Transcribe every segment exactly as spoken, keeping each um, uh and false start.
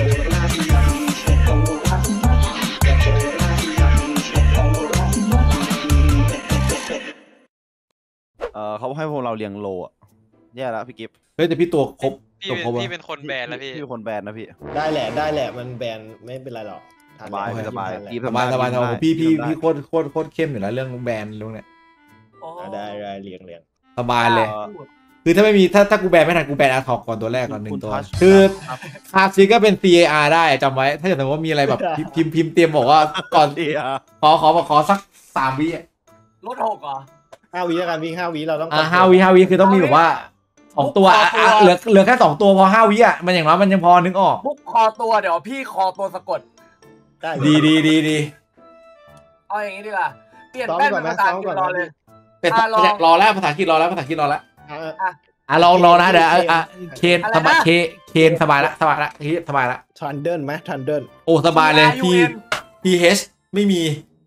เออเขาให้พวกเราเรียงโลอ่ะแย่แล้วพี่กิฟต์เฮ้ยแต่พี่ตัวครบพี่ตัวครบพี่เป็นคนแบนแล้วพี่พี่เป็นคนแบนนะพี่ได้แหละได้แหละมันแบนไม่เป็นไรหรอกสบายสบายสบายสบายสบายพี่พี่พี่โคตรโคตรโคตรเข้มอยู่แล้วเรื่องแบนลุงเนี่ยได้ได้เรียงเรียงสบายเลยคือถ้าไม่มีถ้าถ้ากูแบนไม่ทันกูแบนอาร์ทอกก่อนตัวแรกก่อนหนึ่งตัวคือคาซิก็เป็น ซี เอ อาร์ ได้จำไว้ถ้าเกิดสมมติว่ามีอะไรแบบพิมพ์พิมพ์เตรียมบอกว่าก่อนขอขอขอสักสามวิลดหกเหรอห้าวิแล้วกันวิ่งห้าวิเราต้องอ่าห้าวิห้าวิคือต้องมีแบบว่าสองตัวเหลือเหลือแค่สองตัวพอห้าวิอ่ะมันอย่างน้อยมันยังพอนึกออกบุกคอตัวเดี๋ยวพี่คอตัวสะกดดีดีดีดีเอาอย่างนี้ดีกว่าเปลี่ยนแป้นเป็นภาษาอังกฤษรอเลยเป็นรอแล้วภาษาอังกฤษรอแล้วภาษาอังกฤษรอแล้วอ่ะลองลองนะเดี๋ยวอ่ะเคนสบายเคเคนสบายละสบายละสบายละทันเดิลไหมทันเดิลโอ้สบายเลยพี่พีเอชไม่มี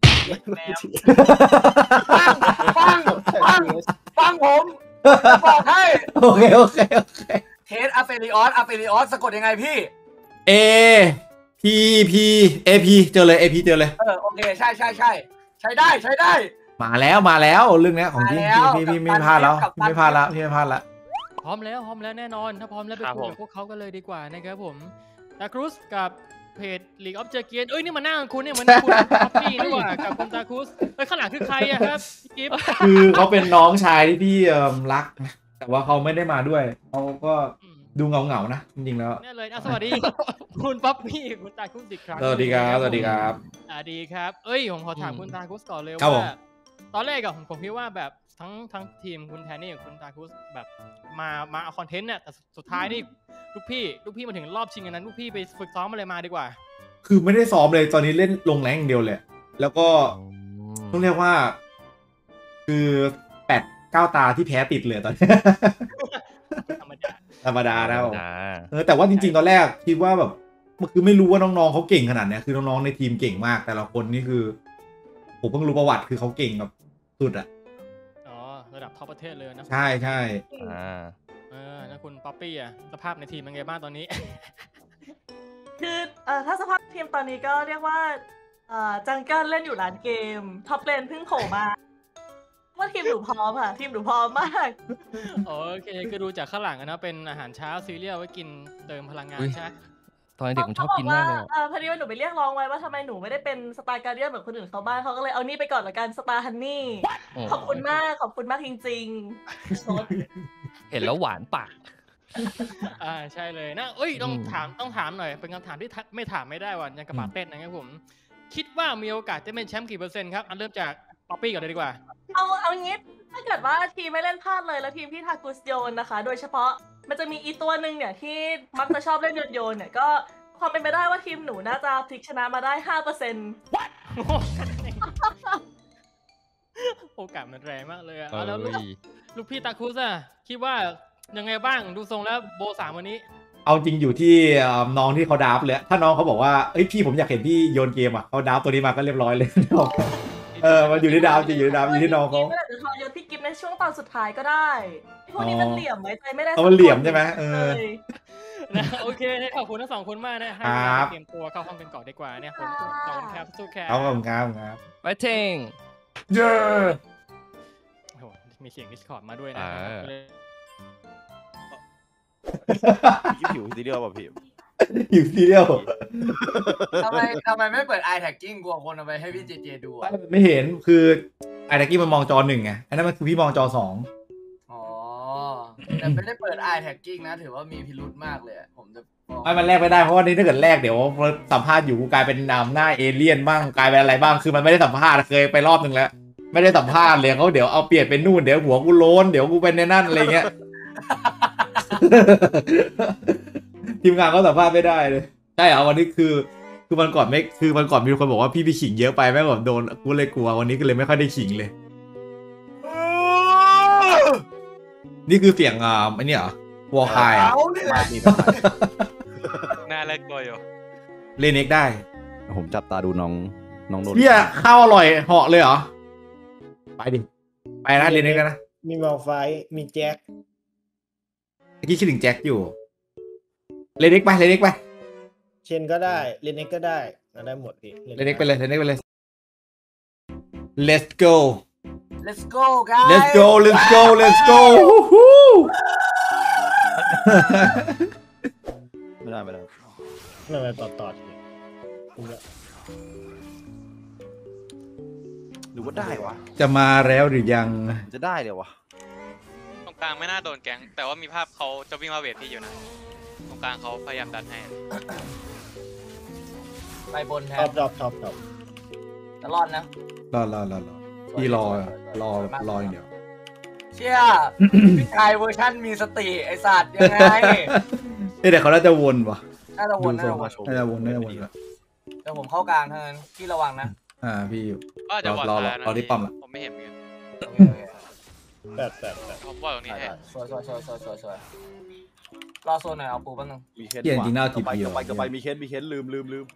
ฟังฟังฟังฟังผมบอกให้โอเคโอเคโอเคเทสอะเฟริออสอะเฟริออสสะกดยังไงพี่เอพีพีเอพีเจอเลยเอพีเจอเลยเออโอเคใช่ใช่ใช่ใช้ได้ใช้ได้มาแล้วมาแล้วเรื่องนี้ของจริงพี่พี่ไม่พลาดแล้วพี่ไม่พลาดแล้วพี่ไม่พลาดแล้วพร้อมแล้วพร้อมแล้วแน่นอนถ้าพร้อมแล้วไปคุยกับพวกเขากันเลยดีกว่านะครับผมตาครูสกับเพจ League of Legends เอ้ยนี่มาหน้าคุณเนี่ยมันคุณป๊อปปี้นี่หว่ากับคุณตาครูสเอ้ยข้างหลังคือใครอะครับพี่กิฟต์คือเขาเป็นน้องชายที่พี่รักแต่ว่าเขาไม่ได้มาด้วยเขาก็ดูเงาเงานะจริงๆแล้วนี่เลยสวัสดีคุณป๊อปปี้คุณตาครูสอีกครั้งสวัสดีครับสวัสดีครับอ่าดีครับเอ้ยผมขอถามคุณตาครูสก่อนเลยว่าตอนแรกอะผมผมคิดว่าแบบทั้งทั้งทีมคุณแทนนี่กับคุณตาครูสแบบมามาเอาคอนเทนต์เนี่ยแต่สุดท้ายนี่ลูกพี่ลูกพี่มาถึงรอบชิงกันนั้นลูกพี่ไปฝึกซ้อมอะไรมาดีกว่าคือไม่ได้ซ้อมเลยตอนนี้เล่นลงแรงอย่างเดียวเลยแล้วก็ต้องเรียกว่าคือแปดเก้าตาที่แพ้ติดเลยตอนนี้ธรรมดาธรรมดาแล้วเออแต่ว่าจริงๆตอนแรกคิดว่าแบบคือไม่รู้ว่าน้องๆเขาเก่งขนาดนี้คือน้องๆในทีมเก่งมากแต่ละคนนี่คือผมเพิ่งรู้ประวัติคือเขาเก่งแบบสุดอะอ๋อระดับท็อปประเทศเลยนะใช่ใช่อ่าเออแล้วคุณป๊อปปี้อะสภาพในทีมเป็นไงบ้างตอนนี้คือเอ่อถ้าสภาพทีมตอนนี้ก็เรียกว่าเอ่อจังเกิลเล่นอยู่ร้านเกมท็อปเลนเพิ่งโผล่มาว่าทีมหนูพร้อมค่ะทีมหนูพร้อมมากโอเคคือดูจากข้างหลังนะเป็นอาหารเช้าซีเรียลไว้กินเติมพลังงานใช่ตอนเด็กผมชอบกินมากเลยเออพอดีว่าหนูไปเรียกร้องไว้ว่าทำไมหนูไม่ได้เป็นสตาร์การ์เดียนเหมือนคนอื่นเขาบ้างเขาก็เลยเอานี่ไปก่อนละกันสตาร์ฮันนี่ขอบคุณมากขอบคุณมากจริงๆเห็นแล้วหวานปากอ่าใช่เลยนะเอ้ยต้องถามต้องถามหน่อยเป็นคำถามที่ไม่ถามไม่ได้ว่ะยังกระบะเต้นนะครับผมคิดว่ามีโอกาสจะเป็นแชมป์กี่เปอร์เซ็นต์ครับอันเริ่มจากป๊อปปี้ก่อนเลยดีกว่าเอาเอางี้ถ้าเกิดว่าทีมไม่เล่นพลาดเลยแล้วทีมที่ทากุสโยนนะคะโดยเฉพาะมันจะมีอีตัวหนึ่งเนี่ยที่มักจะชอบเล่นโยนโยนเนี่ยก็ความเป็นไปได้ว่าทีมหนูน่าจะพลิกชนะมาได้ ห้าเปอร์เซ็นต์โอกาสมันแรงมากเลยอะแล้วลูกพี่ตาคุสอะคิดว่ายังไงบ้างดูทรงแล้วโบสามวันนี้เอาจริงอยู่ที่น้องที่เขาดราฟเลยถ้าน้องเขาบอกว่าเอ้ยพี่ผมอยากเห็นพี่โยนเกมอ่ะเขาดราฟตัวนี้มาก็เรียบร้อยเลยเออมันอยู่ที่ดาวจริงอยู่ที่ดาวอยู่ที่น้องเขาไม่ได้จะทอยพี่กิฟในช่วงตอนสุดท้ายก็ได้พวกนี้มันเหลี่ยมไว้ใจไม่ได้เขามันเหลี่ยมใช่ไหมเออนะโอเคขอบคุณทั้งสองคนมากนะให้เตรียมตัวเข้าห้องกันก่อนดีกว่าเนี่ยผมขอบคุณครับสู้แคร์เอาขอบคุณครับครับไปเท่งเย้โอ้มีเสียง Discord มาด้วยนะหิวซีเรียลป่ะพี่หิวซีเรียลทำไมทำไมไม่เปิด eye tagging กลัวคนเอาไปให้พี่เจเจดูอ่ะไม่เห็นคือ eye tagging มันมองจอหนึ่งไงอันนั้นมันคือพี่มองจอสองอ๋อแต่ไม่ได้เปิด eye tagging นะถือว่ามีพิรุธมากเลยผมจะไม่มันแลกไม่ได้เพราะว่านี่ถ้าเกิดแลกเดี๋ยวสัมภาษณ์อยู่กูกลายเป็นนำหน้าเอเลี่ยนบ้างกลายเป็นอะไรบ้างคือมันไม่ได้สัมภาษณ์เคยไปรอบนึงแล้วไม่ได้สัมภาษณ์เลยเขาเดี๋ยวเอาเปลี่ยนเป็นนู่นเดี๋ยวหัวกูโล้นเดี๋ยวกูเป็นในนั่นอะไรเงี้ยทีมงานก็สัมภาษณ์ไม่ได้เลยใช่เหรอวันนี้คือคือมันก่อนไม่คือมันก่อนมีคนบอกว่าพี่พี่ขิงเยอะไปแม่แบบโดนกูเลยกลัววันนี้ก็เลยไม่ค่อยได้ขิงเลยนี่คือเสียงอ่าไอ้นี่เหรอวอลคายอ่ะน่าเล่นกลัวอยู่เล่นเอ็กได้ผมจับตาดูน้องน้องโดนเนี่ยข้าวอร่อยเหาะเลยเหรอไปดิไปนะเล่นเอ็กกันนะมีมอลไฟมีแจ็คเมื่อกี้คิดถึงแจ็คอยู่เล่นเอ็กไปเล่นเอ็กไปเชนก็ได้เลนเน็กก็ได้ได้หมดพี่เลนเน็กไปเลยเลนเน็กไปเลย let's go let's go guys let's go let's go let's go ไม่ได้ไม่ได้ไม่ไม่ต่อต่อทีหรือว่าได้วะจะมาแล้วหรือยังจะได้เดี๋ยววะตรงกลางไม่น่าโดนแก๊งแต่ว่ามีภาพเขาจะวิ่งมาเวทพี่อยู่นะตรงกลางเขาพยายามดันให้ไปบนแทท็อน ปท็อปท็อปท็อปจะรอดนะรอรอรอรอพี่รอรอรออย่างเดียวเชี่ยพี่ชายเวอร์ชันมีสติไอสัตว์ยังไงเอ้ยเดี๋ยวเขาน่าจะวนวะน่าจะวนน่าจะวนน่าจะวนน่าจะวนละเดี๋ยวผมเข้ากลางเท่านั้นพี่ระวังนะอ่าพี่อยู่ก็จะบอดรอรอตายนะรอที่ปั๊มละผมไม่เห็นเหมือนกันแปดแปดแปดผมบอดตรงนี้ให้สวยสวยสวยสวยสวยสวยรอโซนหน่อยเอาปูแป๊บนึงมีเคสเปลี่ยนจริงหน้าทีไปพีก็ไปก็ไปมีเคสมีเคสลืมลืมลืม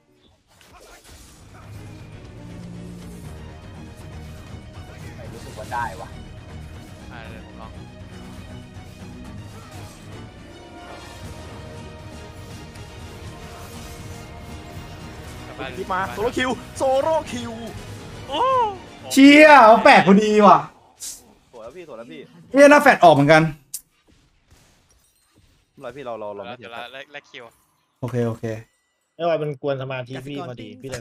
ไม่รู้สึกว่าได้วะอ่าเดี๋ยวผมลองกลับบ้นที่มาโซโลคิวโซโลคิวโอ้เชี่ยเอาแปดพอดีว่ะสวยแล้วพี่สวยแล้วพี่เฮ้ยหน้าแฟดออกเหมือนกันอะไรพี่เราเราเราเราไม่เสีจะยละและและคิวโอเคโอเคไม่ว่ามันกวนสมาธิพี่พอดีพี่เลย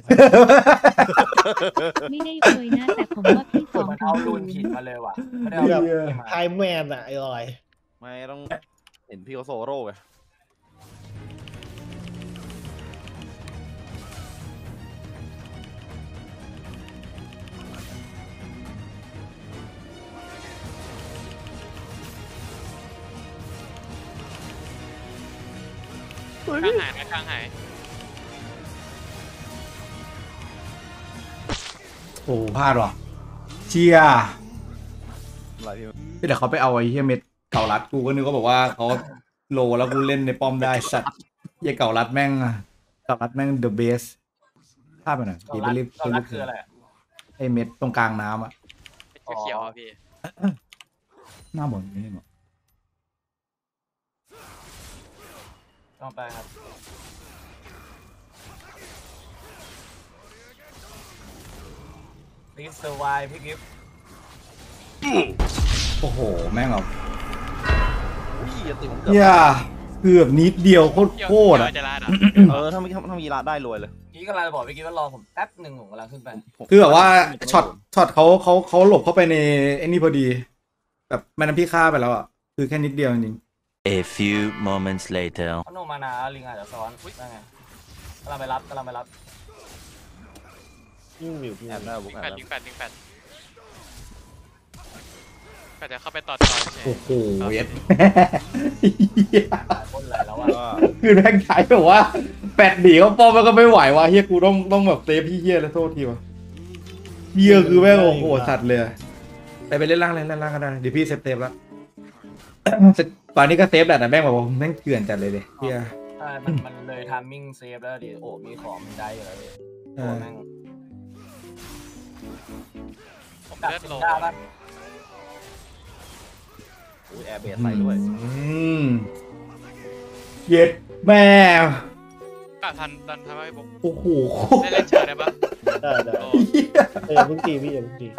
ไม่ได้เคยนะ แต่ผมว่าพี่สองมันถึเอางรูศูนนผิดย์มาเลยว่ะไม่ได้เอารูนมาไทม์แมนอะไอ้ลอยไม่ต้องเห็นพี่เขาโซโล่ไงกลางหายนะกลางหายโอ้พลาดว่ะเชี่ยอะไรพี่เดี๋ยวเขาไปเอาไอ้เฮียเม็ดเก่ารัดกูก็นึกว่าบอกว่าเขาโลแล้วกูเล่นในป้อมได้สัตว์เฮียเก่ารัดแม่งอะเก่ารัดแม่งเดอะเบสพลาดไปหน่อยตอดีนไปรักรีบตอนรักคืออะไรไอ้เม็ดตรงกลางน้ำอะเป็นเขียวๆอ่ะพี่หน้าหมดนี่หมดต้องไปครับรีสวายพี่กิฟต์โอ้โหแม่งเอาอุ้ยอย่าติดผมเกือบเฮียเกือบนิดเดียวโคตรเขียวโคตรเขีอะยวจะลาดอ่ะเออถ้ามีถ้ามีร้านได้รวยเลยพี่กำลังจะบอกพี่กิฟต์ว่ารอผมแป๊บหนึ่งผมกำลังขึ้นไปผมคือแบบว่าช็อตช็อตเขาเขาเขาหลบเข้าไปในไอ้นี่พอดี แบบแม่น้ำพี่ฆ่าไปแล้วอะคือแค่นิดเดียวจริง A few moments later. เขาโนมานาลิงอาจจะซ้อนได้ไงกำลังไปรับกำลังไปรับยิ่งวิวพี่แอบหน้าบุกลิงแอแปบดหลิน้างแปดลิงแปดแปดจะเข้าไปต่อจอยใช่โอ้โหเย็ดบนไหลแล้วว่าว่าคือแม่งขายแบบว่าแปดหนีเขาป้อมแล้วก็ไม่ไหวว่ะเฮียกูต้องต้องแบบเซฟพี่เฮียแล้วโทษทีว่ะเฮียคือแม่งโอ้โหสัตว์เลยไปไปเล่นล่างเลยเล่นล่างก็ได้เดี๋ยวพี่เซฟเซฟแล้ว ตอนนี้ก็เซฟแหละแต่แม่งแบบว่าแม่งเถื่อนจัดเลยเดเฮียใช่มันมันเลยทามมิ่งเซฟแล้วดิโอ้มีของมันได้อยู่แล้วดิเอตัวอแม่งผมดับเลือดสิโลนได้ปะอุ้ยแอร์เบสใส่ด้วยอืมเย็ดแม่กะทันดันทำให้ผมโอ้โหได้เล่นเชิญได้ปะได้ได้โอ้เฮียเออเพิ่งตีพี่อย่าเพิ่งตี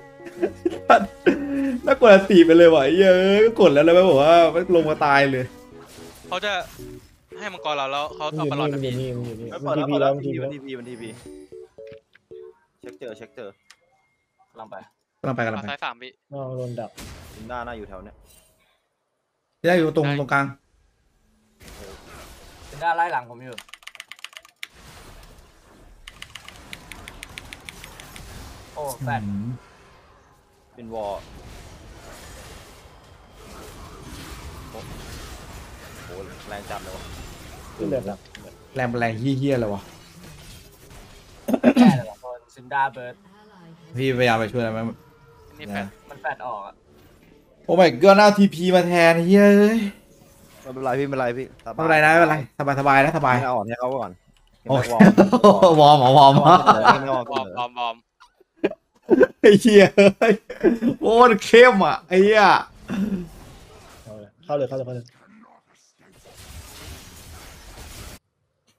น่ากดอันตีไปเลยว่ะเยอะก็กดแล้วแล้วแม่งบอกว่าไม่ลงมาตายเลยเขาจะให้มังกรเราแล้วเขามันเอาอยู่บอลลอนนี่นะมันอยู่พี่นี่มันอยู่นี่ไม่มัเปินดทีแล้วพีเปิดแล้แล้ว วมันทีทีพีมันแล้วทีพีมันทีพีเช็คเจอเช็คเจอกำลังไปกำลังไปกำลังมาไปซ้ายสามวินอกโดนดับลินด้าหน้าอยู่แถวเนี้ยได้อยู่ตรงตรงกลางสินได้ไล่หลังผมอยู่โอ้แฟนอืมเป็นวอลโอ้โหแรงจัดเลยวะขึ้นเลยดับแรงแรงเฮี้ยๆเลยวะแย่เลยว่ะคนซินดาเบิร์ดพี่พยายามไปช่วยแล้วมันนี่แปดมันแฟดออกอ่ะโอ้ my god เอาทีพีมาแทนเฮ้ยไม่เป็นไรพี่ไม่เป็นไรพี่สบายไม่เป็นไรนะไม่เป็นไรสบายสบายนะสบายให้เอาอ่อนให้เขาก่อนโอ้ให้เขาวอร์มวอร์มเหรอวอร์มให้เขาวอร์มบอมบอมบอมไอ้เหี้ยเฮ้ยโอ้มันเข้มอ่ะไอ้เหี้ยเข้าเลยเข้าเลยเข้าเลยเข้าเลย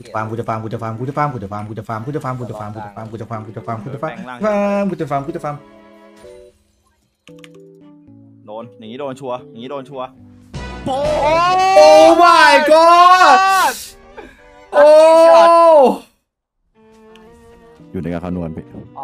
กูจะฟาร์มกูจะฟาร์มกูจะฟาร์มกูจะฟาร์มกูจะฟาร์มกูจะฟาร์มกูจะฟาร์มกูจะฟาร์มกูจะฟาร์มกูจะฟาร์มกูจะฟาร์มกูจะฟาร์มกูจะฟาร์มกูจะฟาร์มกูจะฟาร์มโดนอย่างนี้โดนชัวร์อย่างนี้โดนชัวร์โอ้ my god โอ้อยู่ในการคำนวณพี่อ๋อ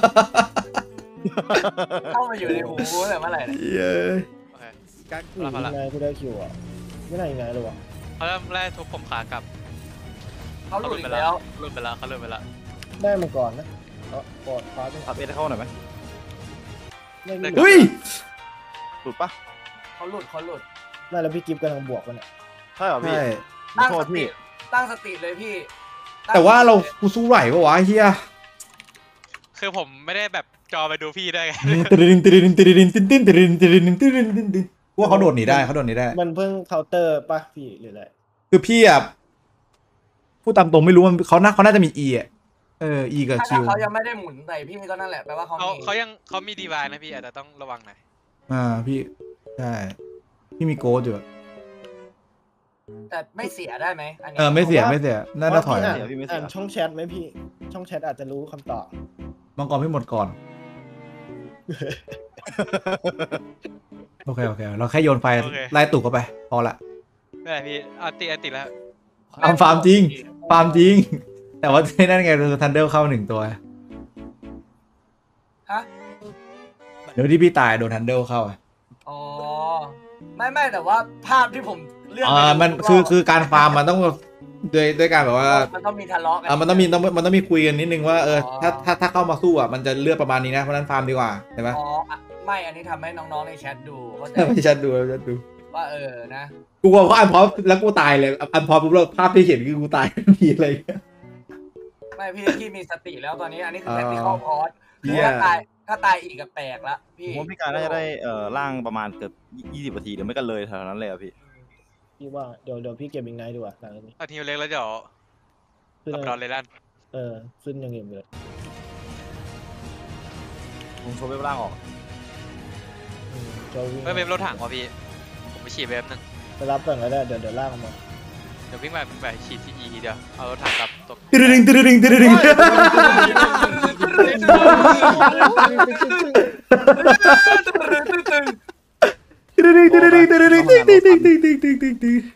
เข้ามาอยู่ในหูแต่เมื่อไหร่เนี่ยเย้ยโอเคการกูยังไงกูได้คิวอ่ะไม่ได้ยังไงเลยวะเขาเริ่มแรกทุบผมขากลับเขาหลุดไปอีกแล้แล้ว วหลุดไปแล้วเขาหลุดไปแล้วได้มาก่อนนะเออปอดฟ้าต้องขับเอสเข้าหน่อยไหมไม่มีเฮ้ยหลุดปะเขาหลุดเขาหลุดได้แล้วพี่กิฟต์กำลังบวกกันเนี่ยใช่เหรอพี่ใช่ขอตั้งโทสษติพี่ตั้งสติเลยพี่แต่ว่าเรากูสู้ไหวปะวะเฮียคือผมไม่ได้แบบจอไปดูพี่ได้ไงติรินติรินติรินติรินติรินติรินติรินติรินติรินว่าเขาโดดหนีได้เขาโดดหนีได้มันเพิ่งเคาน์เตอร์ป่ะพี่หรืออะไรคือพี่อ่ะพูดตามตรงไม่รู้มันเขาน่าเขาน่าจะมี E อ่ะเออ E กับถ้า Q เขายังไม่ได้หมุนใส่พี่ก็นั่นแหละแปลว่าเขาเขามีเขายังเขามีดีวายนะพี่อาจจะต้องระวังหน่อยอ่าพี่ใช่พี่มีโกดอยู่แต่ไม่เสียได้ไหมอันนี้เออไม่เสียไม่เสียน่าจะถอยอ่านเสียพี่ไม่เสียอ่านช่องแชทไหมพี่ช่องแชทอาจจะรู้คำตอบมังกรพี่หมดก่อนโอเคโอเคเราแค่โยนไฟไล่ตุกเข้าไปพอละไม่เป็นไรพี่อันติอันติแล้วฟาร์มฟาร์มจริงฟาร์มจริง แต่ว่าที่นั่นไงคือทันเดอร์เข้าหนึ่งตัวฮะเดี๋ยวที่พี่ตายโดนทันเดอร์เข้าอ๋อไม่ไม่แต่ว่าภาพที่ผมเลือกอ่ามันคือคือการฟาร์มมันต้องด้วยด้วยการแบบว่ามันต้องมีทะเลาะกัอ่ามันต้องมีต้องมันต้องมีคุยกันนิดนึงว่าเอออ๋อถ้าถ้าถ้าเข้ามาสู้อ่ะมันจะเลือกประมาณนี้นะเพราะนั้นฟาร์มดีกว่าใช่ไหมอ๋ออ่ะไม่อันนี้ทำให้น้องๆในแชทดูเข้าใจไม่ชัดดูชัดดูว่าเออนะกูกลัวเพราะอันพอแล้วกูตายเลยอันพอปุ๊บแล้วภาพที่เห็นคือกูตายมีอะไรไม่พี่พี่มีสติแล้วตอนนี้อันนี้คือแทคติคอลพอร์ตเหี้ยถ้าตายถ้าตายอีกก็แปลกละผพี่มว่าพี่การน่าจะได้เอ่อร่างประมาณเกือบยี่สิบนาทีหรือไม่กันเลยเท่านั้นเลยอะพี่พี่ว่าเดี๋ยวเดี๋ยวพี่เก็บอีกไนท์ดีกว่าหลังจากนี้เอาทีมเล็กแล้วเดี๋ยวขึ้นกับยังเราเลยลั่นเออขึ้นยังเงียบเลยผมโชว์เว็บร่างออกอืมเจ้าวิ่งเฮ้ยเว็บรถถังว่ะพี่ผมไปฉีดเว็บหนึ่งไปรับก่อนก็ได้เดี๋ยวเดี๋ยวลากมาเดี๋ยววิ่งไปวิ่งไปฉีดที่อีเดียวเอารถถังกลับตกตึดึงตึดึงตึดึง ตึดึงตึดึงตึดึงตึดึงตึดึงตึดึงตึดึงตึดึงตึดึง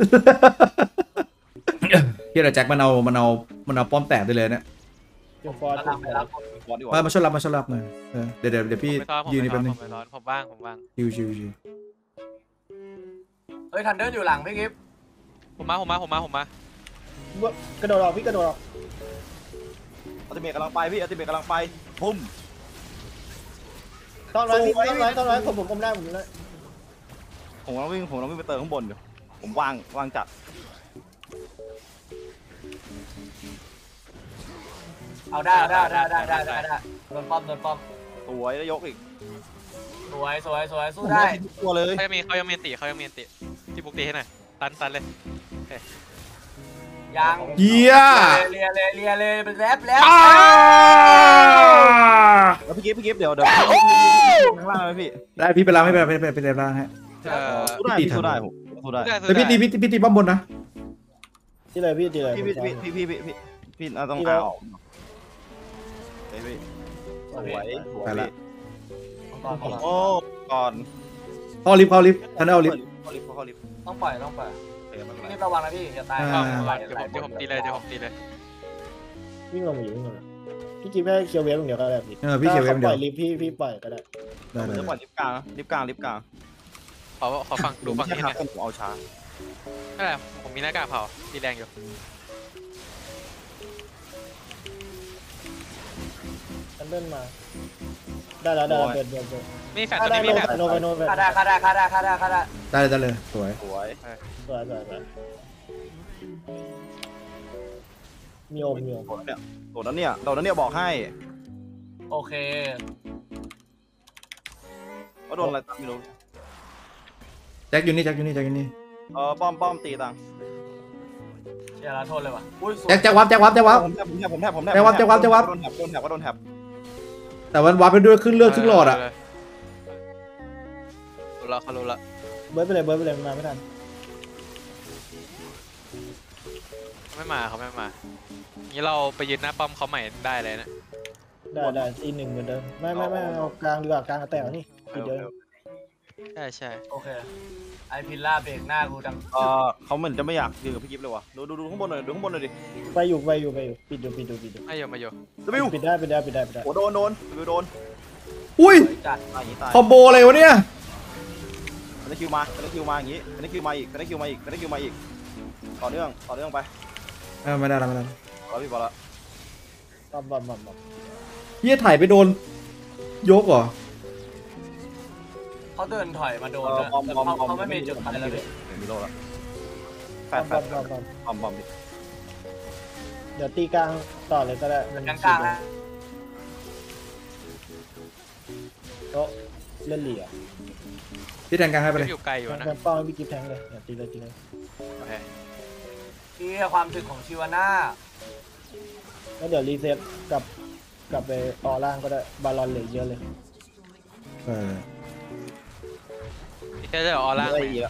เฮียแจ็คมันเอามันเอามันเอาป้อมแตกได้เลยเนี่ยเดี๋ยวฟอร์ดรับไปรับบอสดีกมาว่ามาช่วยรับมาช่วยรับหน่อยเออเดี๋ยวเดี๋ยวเดี๋ยวพี่ผมไม่ร้อนผมยืนไม่นี่ร้อแป๊บนนึผงมไม่ร้อนผมว่างผมว่างชิวชิวชิวเฮ้ยทันเดอร์อยู่หลังพี่กิฟต์ผมมาผมมาผมมาผมมากระโดดออกพี่กระโดดออกอัลติเมทกำลังไปพี่อัลติเมทกำลังไปพุ่มต้อนไว้พี่ต้อนไว้ต้อนไว้ผมผมผมได้ผมได้ผมกำลังวิ่งผมกำลังวิ่งไปเติมข้างบนอยู่ผมวางวางจัดเอาได้ได้ได้ได้ได้ได้ได้โดนป้อมโดนป้อมสวยแล้วยกอีกสวยสวยสวยสู้ผมได้ทุกตัวเลยเขายังมีเขายังมีอันติเขายังมีอันติที่บุกตีให้หน่อยตันตันเลยยังเฮียเลียเลยเลียเลยเป็นแรปแล้วแล้วพี่กิฟต์พี่กิฟต์เดี๋ยวเดี๋ยวข้างล่างไหมพี่ได้พี่ไปล้างให้ไปไปไปไปล้างให้เออสู้ได้พี่สู้ได้ผมสู้ได้แต่พี่ตีพี่ตีพี่ตีป้อมบนนะที่เลยพี่ที่เลยพี่พี่พี่พี่พี่พี่พี่เราต้องเอาออกเฮ้ยพี่สวยสวยไปละก่อนก่อนโอ้ก่อนเข้าลิฟต์เข้าลิฟต์ทันได้เอาลิฟต์เข้าลิฟต์เข้าลิฟต์ต้องปล่อยต้องปล่อยเดี๋ยวไม่เป็นไรนี่ระวังนะพี่อย่าตายอ่าไหลเดี๋ยวไหลผมเดี๋ยวผมตีเลยเดี๋ยวผมตีเลยวิ่งลงมาอยู่วิ่งลงมาพี่กิฟต์ให้เคียวเวฟอย่างเดียวก็ได้พี่เออพี่เขียวเวฟเดีปยวล่อยลิฟต์พี่พี่ปล่อยก็ได้ได้ผมได้จะปล่อยลิฟต์กลางลิฟต์กลางลิฟต์กลางขอขอฟังดูดูฟัฝั่งงนี้นี้หนะน่อยผมเอาช้าไม่เป็นไรผมมีหน้ากากเผาตีแรงอยู่ทันเดินมาได้แล้วได้แล้วเดินเดินเดินมีแฟนถ้าตัวได้นี้โนมีแฟนโนไปโนไปฆ่าได้ฆ่าได้ฆ่าได้ฆ่าได้ฆ่าได้ได้ได้เลยสวยสวยสวยสวยสวยมีโอมมีโอมโดนเนี่ยโดนนั้นเนี่ยโดนนั้นเนี่ยบอกให้โอเคว่าโดนอะไรไม่รู้แจ็คอยู่นี่แจ็คอยู่นี่แจ็คอยู่นี่เออป้อมป้อมตีตังเชียร์ละโทษเลยว่ะอุ้ยสวยแจ็คแจ็ควับแจ็ควับแจ็ควับผมแทบผมแทบผมแทบผมแทบจะวับจะวับจะวับโดนแทบโดนแทบก็โดนแทบแต่วันวับไปด้วยขึ้นเลือดขึ้นหลอดอ่ะรู้ละเขารู้ละเบิร์ดไปเลยเบิร์ดไปเลยมันมาไม่ทันไม่มาเขาไม่มางี้เราไปยืนหน้าป้อมเขาใหม่ได้เลยนะได้ได้ซีหนึ่งเหมือนเดิมไม่ไม่ไม่เอากลางดีกว่ากลางแต่นี่ทีเดียวใช่ใช่โอเคไอพิลล่าเบรกหน้ากูดังเออเขาเหมือนจะไม่อยากยืนกับพี่กิฟต์เลยวะดูดูดูข้างบนหน่อยดูข้างบนหน่อยดิไปอยู่ไปอยู่ไปอยู่ปิดดูปิดดูปิดดูไม่โยมาโยวิวปิดได้ปิดได้ปิดได้ปิดได้โอ้โดนโดนวิวโดนอุ้ยจัดตายอย่างนี้ตายคอมโบอะไรวะเนี่ยเป็นคิวมาเป็นคิวมาอย่างนี้เป็นคิวมาอีกเป็นคิวมาอีกเป็นคิวมาอีกต่อเนื่องต่อเนื่องไปเออไม่ได้แล้วไม่ได้แล้วเราพี่บอลละบอมบอมบอมบอมเฮียถ่ายไปโดนยกเหรอเขาเดินถอยมาโดนเออนะบอมแต่บอมเขาบอมเขาไม่มีจุดไปแล้วเลยมีโลแล้วแฟบอดมแฟบอดมบอมบอมบอมบอมดิเดี๋ยวตีกลางต่อเลยก็ได้มันกลางกลางๆนะโต๊ะเล่นเหลี่ยพี่แทงกลางให้ไปเลยอยู่ไกลอยู่แทนะงป้องพี่กิฟแทงเลยอย่าตีเลยตีเลยโอเคนี่ความถึกของชิวาน่าแล้วเดี๋ยวรีเซ็ตกลับกลับไปต่อล่างก็ได้บาลอนเหลือเยอะเลยเออพี่จะออร่าอะไรอีกอะ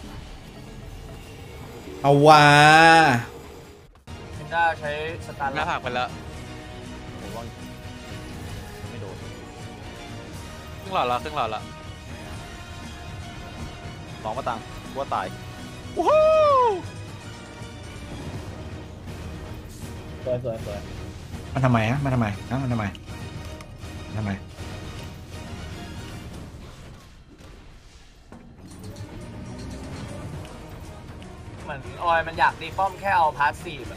เอาว่าพินด้าใช้สตาร์หน้าลัผากไปแล้วผมว่าไม่โดนครึ่งหลอดแล้วครึ่งหลอดแล้วสองมาตังกลัวตายสวยสวยสวยมันทำไมฮะมันทำไมนะมันทำไมมันทำไมเหมือนออยมันอยากตีป้อมแค่เอาพาสซีฟอะ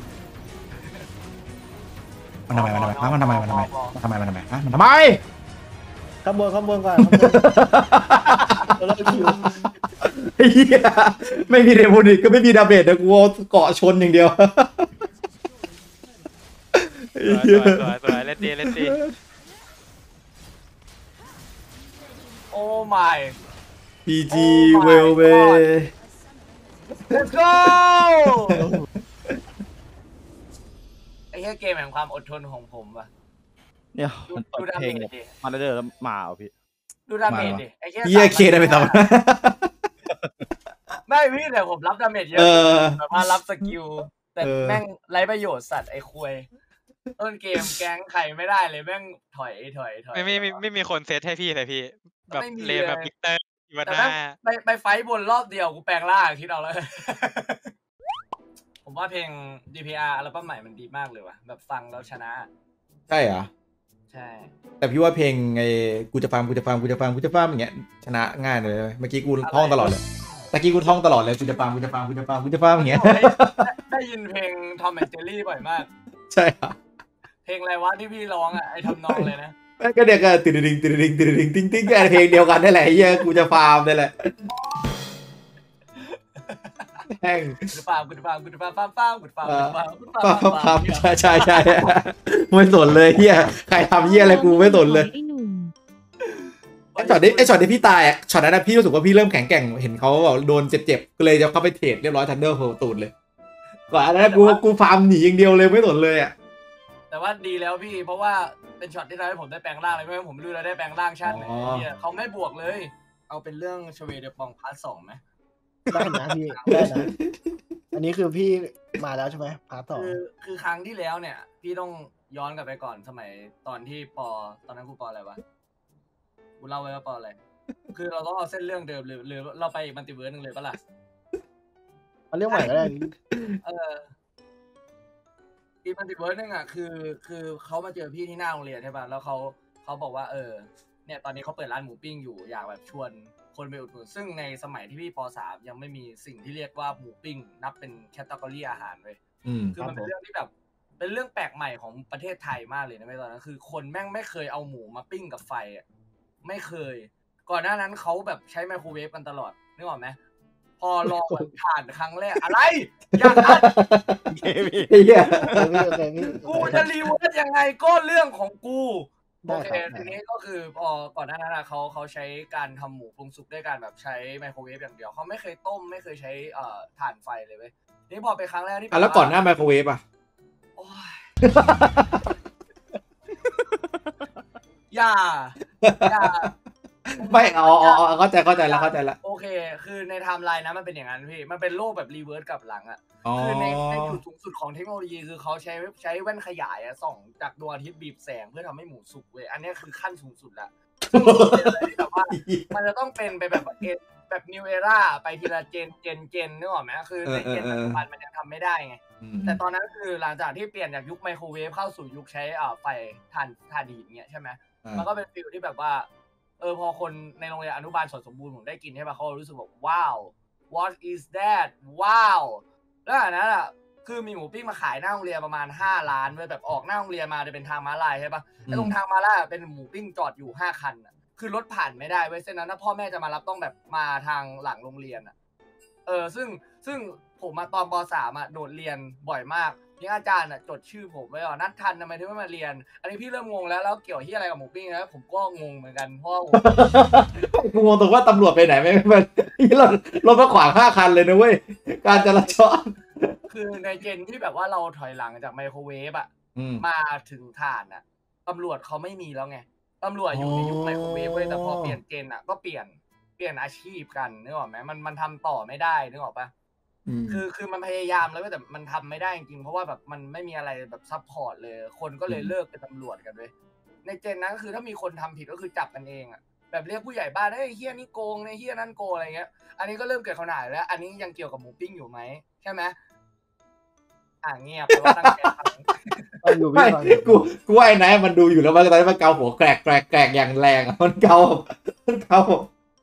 มันทำไมมันทำไมฮะมันทำไมมันทำไมมันทำไมมันทำไมฮะมันทำไมข้างบนข้างบนก่อนข้างบนตัวเราคิวเฮียไม่มีเรโมนิกก็ไม่มีดาเมจนะกูเกาะชนอย่างเดียวสวยสวยสวยสวยเล่นดีเล่นดีโอ้ my พีจีเวลเว let's go ไอ้แค่เกมแห่งความอดทนของผมว่ะเนี่ยดูมันเปิดูดดาเพเมลงจเนี่ยดิมาเรื่อยๆแล้วมาเอาพี่ดูดาเมจดิไอ้แค่เฮียเคได้ไปต่อไม่พี่แต่ผมรับดาเมจเยอะเออแบบว่ารับสกิลแต่เออแม่งไร้ประโยชน์สัตว์ไอ้ควยต้นเกมแก๊งใครไม่ได้เลยแม่งถอยถอยถอยไม่ไม่ไม่ไม่มีคนเซตให้พี่เลยพี่แบบไม่มีเลนแบบเลยวิกเตอร์อีวาแต่น่าแม่งไปไปไฟท์บนรอบเดียวกูแปลงร่างคิดเอาเลย ผมว่าเพลง ดี พี อาร์ อัลบั้มใหม่มันดีมากเลยว่ะแบบฟังแล้วชนะใช่เหรอใช่แต่พี่ว่าเพลงไอ้กูจะฟังกูจะฟังกูจะฟังกูจะฟังอย่างเงี้ยชนะง่ายเลยเมื่อกี้กูท่องตลอดเลยตะกี้กูท่องตลอดเลยกูจะฟังกูจะฟังกูจะฟังกูจะฟังอย่างเงี้ยได้ได้ยินเพลงทอมแอนเจอรี่บ่อยมากใช่เหรอเพลงอะไรวะที่พี่ร้องอ่ะไอทำนองเลยนะก็เดี๋ยวก็ติดดิงติดดิงติดดิงติ้งติ้งแกเพลงเดียวกันนี่แหละเฮียกูจะฟาร์มนี่แหละแห้งกูจะฟาร์มกูจะฟาร์มกูจะฟาร์มฟาร์มฟาร์มกูจะฟาร์มกูจะฟาร์มกูจะฟาปั๊ร์บมปั๊บฟาปั๊ร์บมใช่ใช่ใช่ไม่สนเลยเฮียใครทำเฮียอะไรกูไม่สนเลยไอ้หนุ่มไอ้ช็อตนี้ไอ้ช็อตที่พี่ตายอ่ะช็อตนั้นนะพี่รู้สึกว่าพี่เริ่มแข็งแกร่งเห็นเขาแบบโดนเจ็บๆก็เลยจะเข้าไปเทรดเรียบร้อยทันเดอร์โผล่ตูดเลยก่อนอันนั้นกูกูฟาร์มหนีอย่างเดียวเลยไม่สนเลยอ่ะแต่ว่าดีแล้วพี่เพราะว่าเป็นช็อตที่ทำให้ผมได้แปลงร่างเลยไม่งั้นผมไม่รู้เราได้แปลงร่างชาติไหนเนี่ยเขาไม่บวกเลย เอาเป็นเรื่องชเวเดปองพาร์ทสองไหมได้นะพี่ได้นะอันนี้คือพี่มาแล้วใช่ไหมพาร์ทต่อคือคือครั้งที่แล้วเนี่ย พี่ต้องย้อนกลับไปก่อนสมัยตอนที่ปอตอนนั้นกูปออะไรวะกูเล่าไว้ว่าปออะไรคือเราต้องเอาเส้นเรื่องเดิมหรือหรือเราไปอีกมัลติเวิร์สหนึ่งเลยปะล่ะเอาเรื่องใหม่ก็ได้เอออีกมัลติเวิร์สหนึงอ่ะคือคือเขามาเจอพี่ที่หน้าโรงเรียนใช่ป่ะแล้วเขาเขาบอกว่าเออเนี่ยตอนนี้เขาเปิดร้านหมูปิ้งอยู่อยากแบบชวนคนไปอุดหนุนซึ่งในสมัยที่พี่ปสามยังไม่มีสิ่งที่เรียกว่าหมูปิ้งนับเป็นแคตตากรีอาหารเลยอืมคือมันเป็นเรื่องที่แบบเป็นเรื่องแปลกใหม่ของประเทศไทยมากเลยนะไม่ตอนนั้นคือคนแม่งไม่เคยเอาหมูมาปิ้งกับไฟอ่ะไม่เคย ก่อนหน้านั้นเขาแบบใช้ไมโครเวฟกันตลอดนึกออกไหมพอลองแบบผ่านครั้งแรกอะไรอยากอัดเฮียโอเคพี่กูจะรีเวิร์สยังไงก็เรื่องของกูได้โอเคครับทีนี้ก็คือพอก่อนหน้านั้นเขาเขาใช้การทำหมูปรุงสุกด้วยการแบบใช้ไมโครเวฟอย่างเดียวเขาไม่เคยต้มไม่เคยใช้เอ่อถ่านไฟเลยเว้ยนี่พอไปครั้งแรกที่อ่ะแล้วก่อนหน้าไมโครเวฟอ่ะโอ้ยอย่าอย่าไม่อ๋ออ๋อเข้าใจเข้าใจแล้วเข้าใจแล้วโอเค คือในไทม์ไลน์นะมันเป็นอย่างนั้นพี่มันเป็นโลกแบบรีเวิร์สกลับหลังอ่ะอ๋อคือในในจุดสูงสุดของเทคโนโลยีคือเขาใช้ใช้แว่นขยายอะส่องจากดวงอาทิตย์บีบแสงเพื่อทำให้หมูสุกเว้ยอันนี้คือขั้นสูงสุดละซึ่งเป็นอะไรที่แบบว่ามันจะต้องเป็นไปแบบเอแบบนิวเอร่าไปทีละเจนเจนเจนนึกออกไหมคือในเจนปัจจุบันมันยังทำไม่ได้ไงแต่ตอนนั้นคือหลังจากที่เปลี่ยนจากยุคไมโครเวฟเข้าสู่ยุคใช้อ่าไฟถ่านถ่านหินเงี้ยใช่ไหมมันก็เป็นฟิลที่แบบว่าเออพอคนในโรงเรียนอนุบาลสดสมบูรณ์ผมได้กินใช่ป่ะเขารู้สึกแบบว้าว what is that ว้าวแล้วอันนั้นอ่ะคือมีหมูปิ้งมาขายหน้าโรงเรียนประมาณห้าล้านเลยแบบออกหน้าโรงเรียนมาจะเป็นทางม้าลายใช่ป่ะไอ้ตรงทางม้าลายเป็นหมูปิ้งจอดอยู่ห้าคันอ่ะคือรถผ่านไม่ได้เว้ยเส้นนั้นถ้าพ่อแม่จะมารับต้องแบบมาทางหลังโรงเรียนอ่ะเออซึ่งซึ่งผมมาตอนป.สาม อ่ะโดดเรียนบ่อยมากนี่อาจารย์อ่ะจดชื่อผมไว้อ่ะนัดทันทำไมถึงไม่มาเรียนอันนี้พี่เริ่มงงแล้วแล้วเกี่ยวที่อะไรกับหมูปิ้งแล้วผมก็งงเหมือนกันเพราะกูงงตรงว่าตำรวจไปไหนไม่ไม่รถรถมาขวางห้าคันเลยนะเว้ยการจราจรคือในเจนที่แบบว่าเราถอยหลังจากไมโครเวฟอ่ะมาถึงถ่านอ่ะตำรวจเขาไม่มีแล้วไงตำรวจอยู่ในยุคไมโครเวฟเว้ยแต่พอเปลี่ยนเจนอ่ะก็เปลี่ยนเปลี่ยนอาชีพกันนึกออกไหมมันมันทำต่อไม่ได้นึกออกปะคือคือมันพยายามแล้วแต่มันทำไม่ได้จริงๆเพราะว่าแบบมันไม่มีอะไรแบบซัพพอร์ตเลยคนก็เลยเลิกเป็นตำรวจกันเลยในเจนนั้นก็คือถ้ามีคนทำผิดก็คือจับกันเองอ่ะแบบเรียกผู้ใหญ่บ้านเฮ้ยเฮียนี่โกงในเฮียนั่นโกงอะไรเงี้ยอันนี้ก็เริ่มเกิดขนาดแล้วอันนี้ยังเกี่ยวกับหมูปิ้งอยู่ไหมใช่ไหมอ่าเงียบเพราะว่าตั้งใจทำอยู่ไม่กูกูไอ้ไหนมันดูอยู่แล้วมันตอนนี้มันเกาหัวแกรกแกรกแกรกอย่างแรงมันเกามันเกา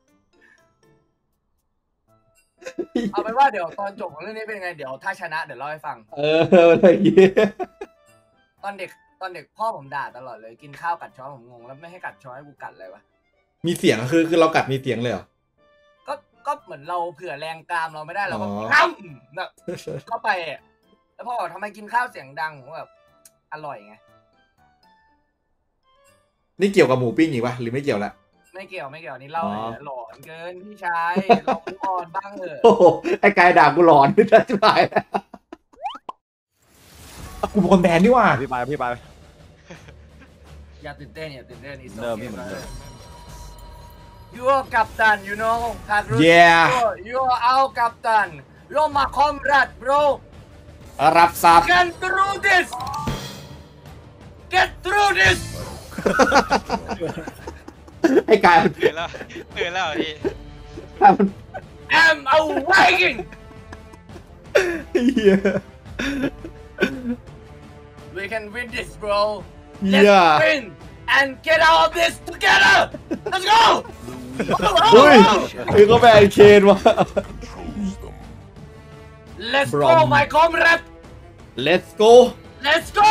เอาเป็นว่าเดี๋ยวตอนจบของเรื่องนี้เป็นไงเดี๋ยวถ้าชนะเดี๋ยวเล่าให้ฟังเอออะไรอย่างเงี้ยตอนเด็กตอนเด็กพ่อผมด่าตลอดเลยกินข้าวกัดช้อนผมงงแล้วไม่ให้กัดช้อนให้กูกัดเลยวะมีเสียงคือคือเรากัดมีเสียงเลยเหรอก็ก็เหมือนเราเผื่อแรงกรามเราไม่ได้เราก็งั้มแบบเข้าไปแล้วพ่อบอกทำไมกินข้าวเสียงดังผมแบบอร่อยไงนี่เกี่ยวกับหมูปิ้งอีกปะหรือไม่เกี่ยวละไม่เกี่ยวไม่เกี่ยวนี่เล่าหลอนเกินพี่ชายเราคุกออนบ้างเถอะโอ้ไอ้กายด่ากูหลอนจะจะไปกูเป็นคนแบนนี่ว่าพี่ไปพี่ไปอย่าตื่นเต้นอย่าตื่นเต้นอีกเดิมพี่เหมือนเดิม You are captain you know Yeah You are our captain You're my comrade bro รับทราบ Get through this Get through this ไอ้กายมันตื่นแล้วตื่นแล้วพี่ I'm a Viking We can win this bro Let's win and get out of this together Let's go เฮ้ยคือก็แบนเคนว่ะ Let's go my comrade Let's go Let's go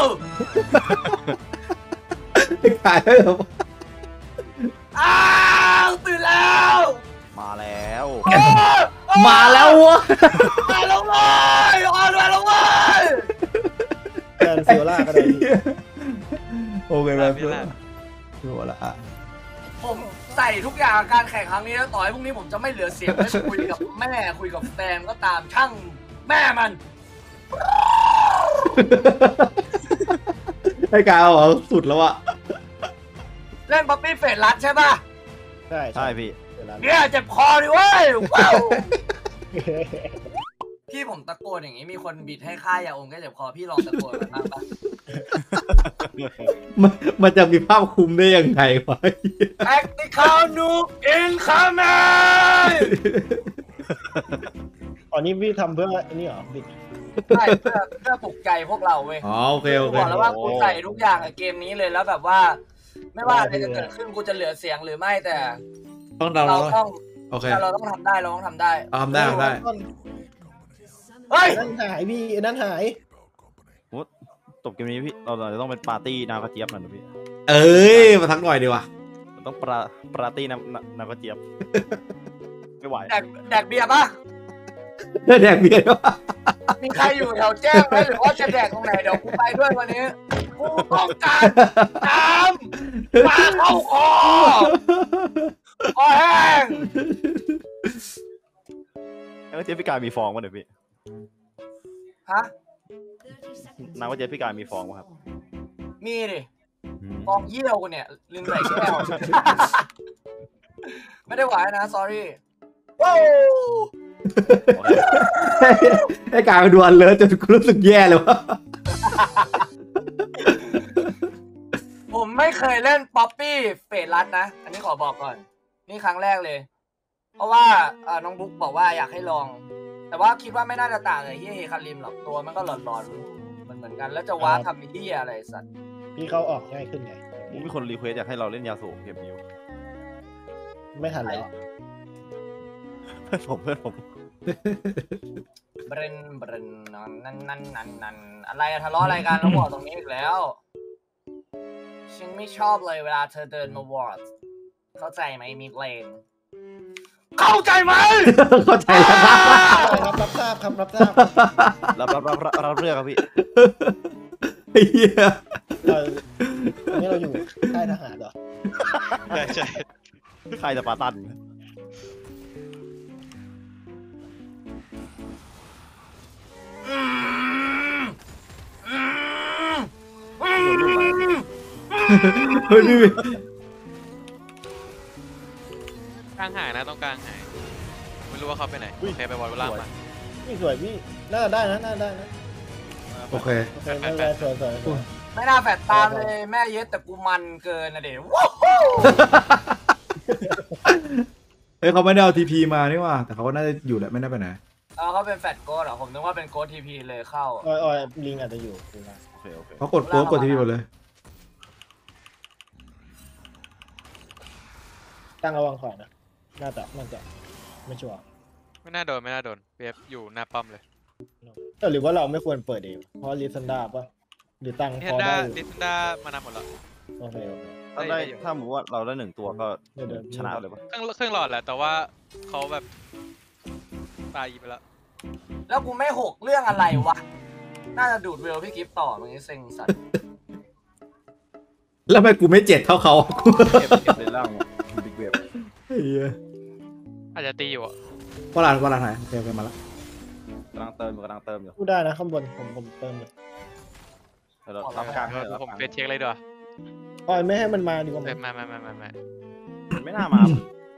ไอ้กายได้หรออ้าวตื่นแล้วมาแล้วมาแล้ววะมาแล้วเว้ยออนมาแล้วเว้ยแกนเซียร่าก็ได้โอเคไหมเพื่อนดูละผมใส่ทุกอย่างการแข่งครั้งนี้แล้วต่อให้พรุ่งนี้ผมจะไม่เหลือเสียงไม่คุยกับแม่คุยกับแฟนก็ตามช่างแม่มันไอ้กายเอาสุดแล้วอะเล่นป๊อปปี้เฟสรัดใช่ป่ะใช่ใช่พี่เนี่ยเจ็บคอดิเว้ยว้าวพี่ผมตะโกนอย่างนี้มีคนบิดให้ค่ายยาอมแก้เจ็บคอพี่ลองตะโกนมันบ้างปะมันมันจะมีภาพคุมได้ยังไงวะ Tactical Noob Incoming อ๋อนี่พี่ทำเพื่ออันนี้เหรอบิดใช่เพื่อเพื่อปลุกใจพวกเราเว้ยอ๋อโอเคโอเคบอกแล้วว่ากูใส่ทุกอย่างในเกมนี้เลยแล้วแบบว่าไม่ว่าอะไรจะเกิดขึ้นกูจะเหลือเสียงหรือไม่แต่ต้องเราต้องโอเคเราต้องทำได้เราต้องทำได้ทำได้ทำได้เฮ้ยนั่นหายพี่นั่นหายจบเกมนี้พี่เราจะต้องเป็นปาร์ตี้น้ำกระเจี๊ยบหน่อยนะพี่เอ้ยมาทักหน่อยดีว่ะต้องปาปาร์ตี้น้ำน้ำกระเจี๊ยบไม่ไหวแดกแดกเบียร์ป่ะแดกเบียร์ป่ะมีใครอยู่แถวแจ้งไหมหรือว่าจะแดกตรงไหนเดี๋ยวกูไปด้วยวันนี้กูต้องการน้ำมาเข้าคอคอแห้งน้ำกระเจี๊ยบพี่กายมีฟองป่ะเนี่ยพี่ฮะน้ำกระเจี๊ยบพี่กายมีฟองป่ะครับมีดิฟองเยี่ยวกูเนี่ยลืมใส่แก้วไม่ได้หวายนะ sorry ไอ้การดูอันเลิศจนกูรู้สึกแย่เลยว่าผมไม่เคยเล่นป๊อปปี้เฟดรัดนะอันนี้ขอบอกก่อนนี่ครั้งแรกเลยเพราะว่าน้องบุ๊กบอกว่าอยากให้ลองแต่ว่าคิดว่าไม่น่าจะต่างเลยที่เฮคาริมหรอกตัวมันก็หลอนๆมันเหมือนกันแล้วจะว้าทำมิดี้อะไรสัตว์พี่เขาออกง่ายขึ้นไงมีคนรีเควสอยากให้เราเล่นยาสูบเกมนี้ไม่ทันแล้วเพื่อนผมเพื่อนผมเบรนเบรนนั่นนั่นนั่นนั่นนั่นอะไรอะทะเลาะอะไรกันแล้วบอกตรงนี้อีกแล้วฉันไม่ชอบเลยเวลาเธอเดินมาวอร์ดเข้าใจไหมมิดเลนเข้าใจไหมเข้าใจแล้วครับรับรับทราบครับรับทราบรับรับรับรับเรื่องครับพี่เฮียเราอันนี้เราอยู่ค่ายทหารเหรอใช่ใช่ใครจะปาตันเฮ้ยพี่กลางหายนะต้องกลางหายไม่รู้ว่าเขาไปไหนโอเคไปบอลล่างมานี่สวยพี่น่าจะได้นะน่าจะได้นะโอเคโอเคไม่เป็นไรสวยสวยสวยไม่น่าแฝดตามเลยแม่เย็ดแต่กูมันเกินนะเดี๋ยวว้าวเฮ้ยเขาไม่ได้เอาทีพีมานี่ว่าแต่เขาก็น่าจะอยู่แหละไม่ได้ไปไหนเออเขาเป็นแฟดโกดเหรอผมนึกว่าเป็นโกดทีพีเลยเข้าออยออยลิงอาจจะอยู่ดูนะโอเคโอเคเขากดโค้ดกดทีพีหมดเลยตั้งระวังขวานะน่าจะน่าจะไม่ชัวร์ไม่น่าโดนไม่น่าโดนเวฟอยู่หน้าป้อมเลยแต่หรือว่าเราไม่ควรเปิดเองเพราะลิซันดาป่ะหรือตั้งลิพซัอนดาได้ลิซันดามานำหมดแล้วโอเคโอเคถ้าได้ถ้าสมมติว่าเราได้หนึ่งตัวก็เดี๋ยวเดี๋ยวชนะเลยปะเครื่องเครื่องหลอดแหละแต่ว่าเขาแบบตายไปแล้วแล้วกูไม่หกเรื่องอะไรวะน่าจะดูดเวลพี่กิฟต์ต่อมึงนี้เซ็งสัตว์แล้วทำไมกูไม่เจ็ดเท่าเขาเก็บเก็บในร่างบิ๊กเวฟเฮียอาจจะตีอยู่อ่ะวลาดวลาดไหนโอเคโอเคมาแล้วกำลังเติมอยู่กำลังเติมอยู่พูดได้นะข้างบนผมผมเติมอยู่เดี๋ยวเรารับกลางให้รับผมกลางเฟซเช็คเลยดีกว่าออยไม่ให้มันมาดีกว่าไหมเอ้ยไม่ไม่ไม่ไม่ไม่ไม่น่ามา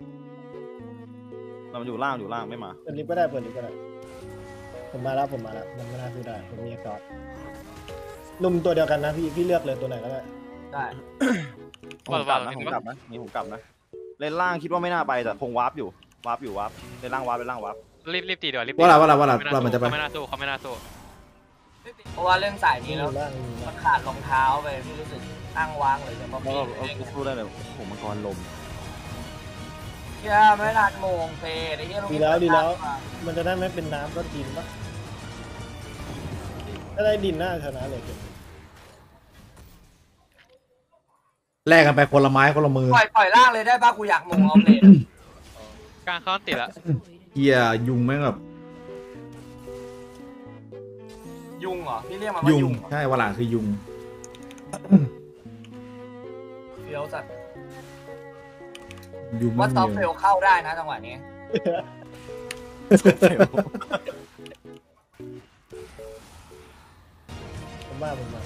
เราอยู่ล่างอยู่ล่างไม่มาเปิดลิฟต์ก็ได้เปิดลิฟต์ก็ได้ผมมาแล้วผมมาแล้วมันไม่น่าพูดได้ผมมีกอดลุมตัวเดียวกันนะพี่พี่เลือกเลยตัวไหนก็ได้ได้ผมกลับนะผมกลับนะนี่ผมกลับนะเล่นล่างคิดว่าไม่น่าไปแต่คงวาร์ปอยู่วาร์ปอยู่วาร์ปเล่นล่างวาร์ปเล่นล่างวาร์ปรีบรีบตีดีกว่ารีบวลาดวลาดวลาดวลาดมันจะไปเขาไม่น่าสู้เขาไม่น่าสู้เพราะว่าเล่นสายนี่นี้อแล้วยู่ล่างอยู่มัล่าน งขาดรองเท้าไปพี่รู้สึกตั้งวางเลยเนี่ยป๊อปแล้วปี้เราเราสู้ได้เลยผมมังกรลมเชี่ยไม่นานโมงเตะไอ้เหี้ยดีแล้วดีแล้ว มันจะได้ไม่เป็นน้ำก็ดินปะถ้าได้ดินน่าชนะเลยเกมแลกกันไปคนละไม้คนละมือปล่อยปล่อยล่างเลยได้ป่ะกูอยากโมงเอาเลยกลางเขาติดละเฮียยุงแม่งแบบยุงเหรอพี่เรียกมันว่ายุงยุงเหรอใช่วลาดคือยุงเฟี้ยวสัตว์ยุงว่าไม่ซอฟมีเฟลเข้าได้นะจังหวะนี้ผมว่าผมว่า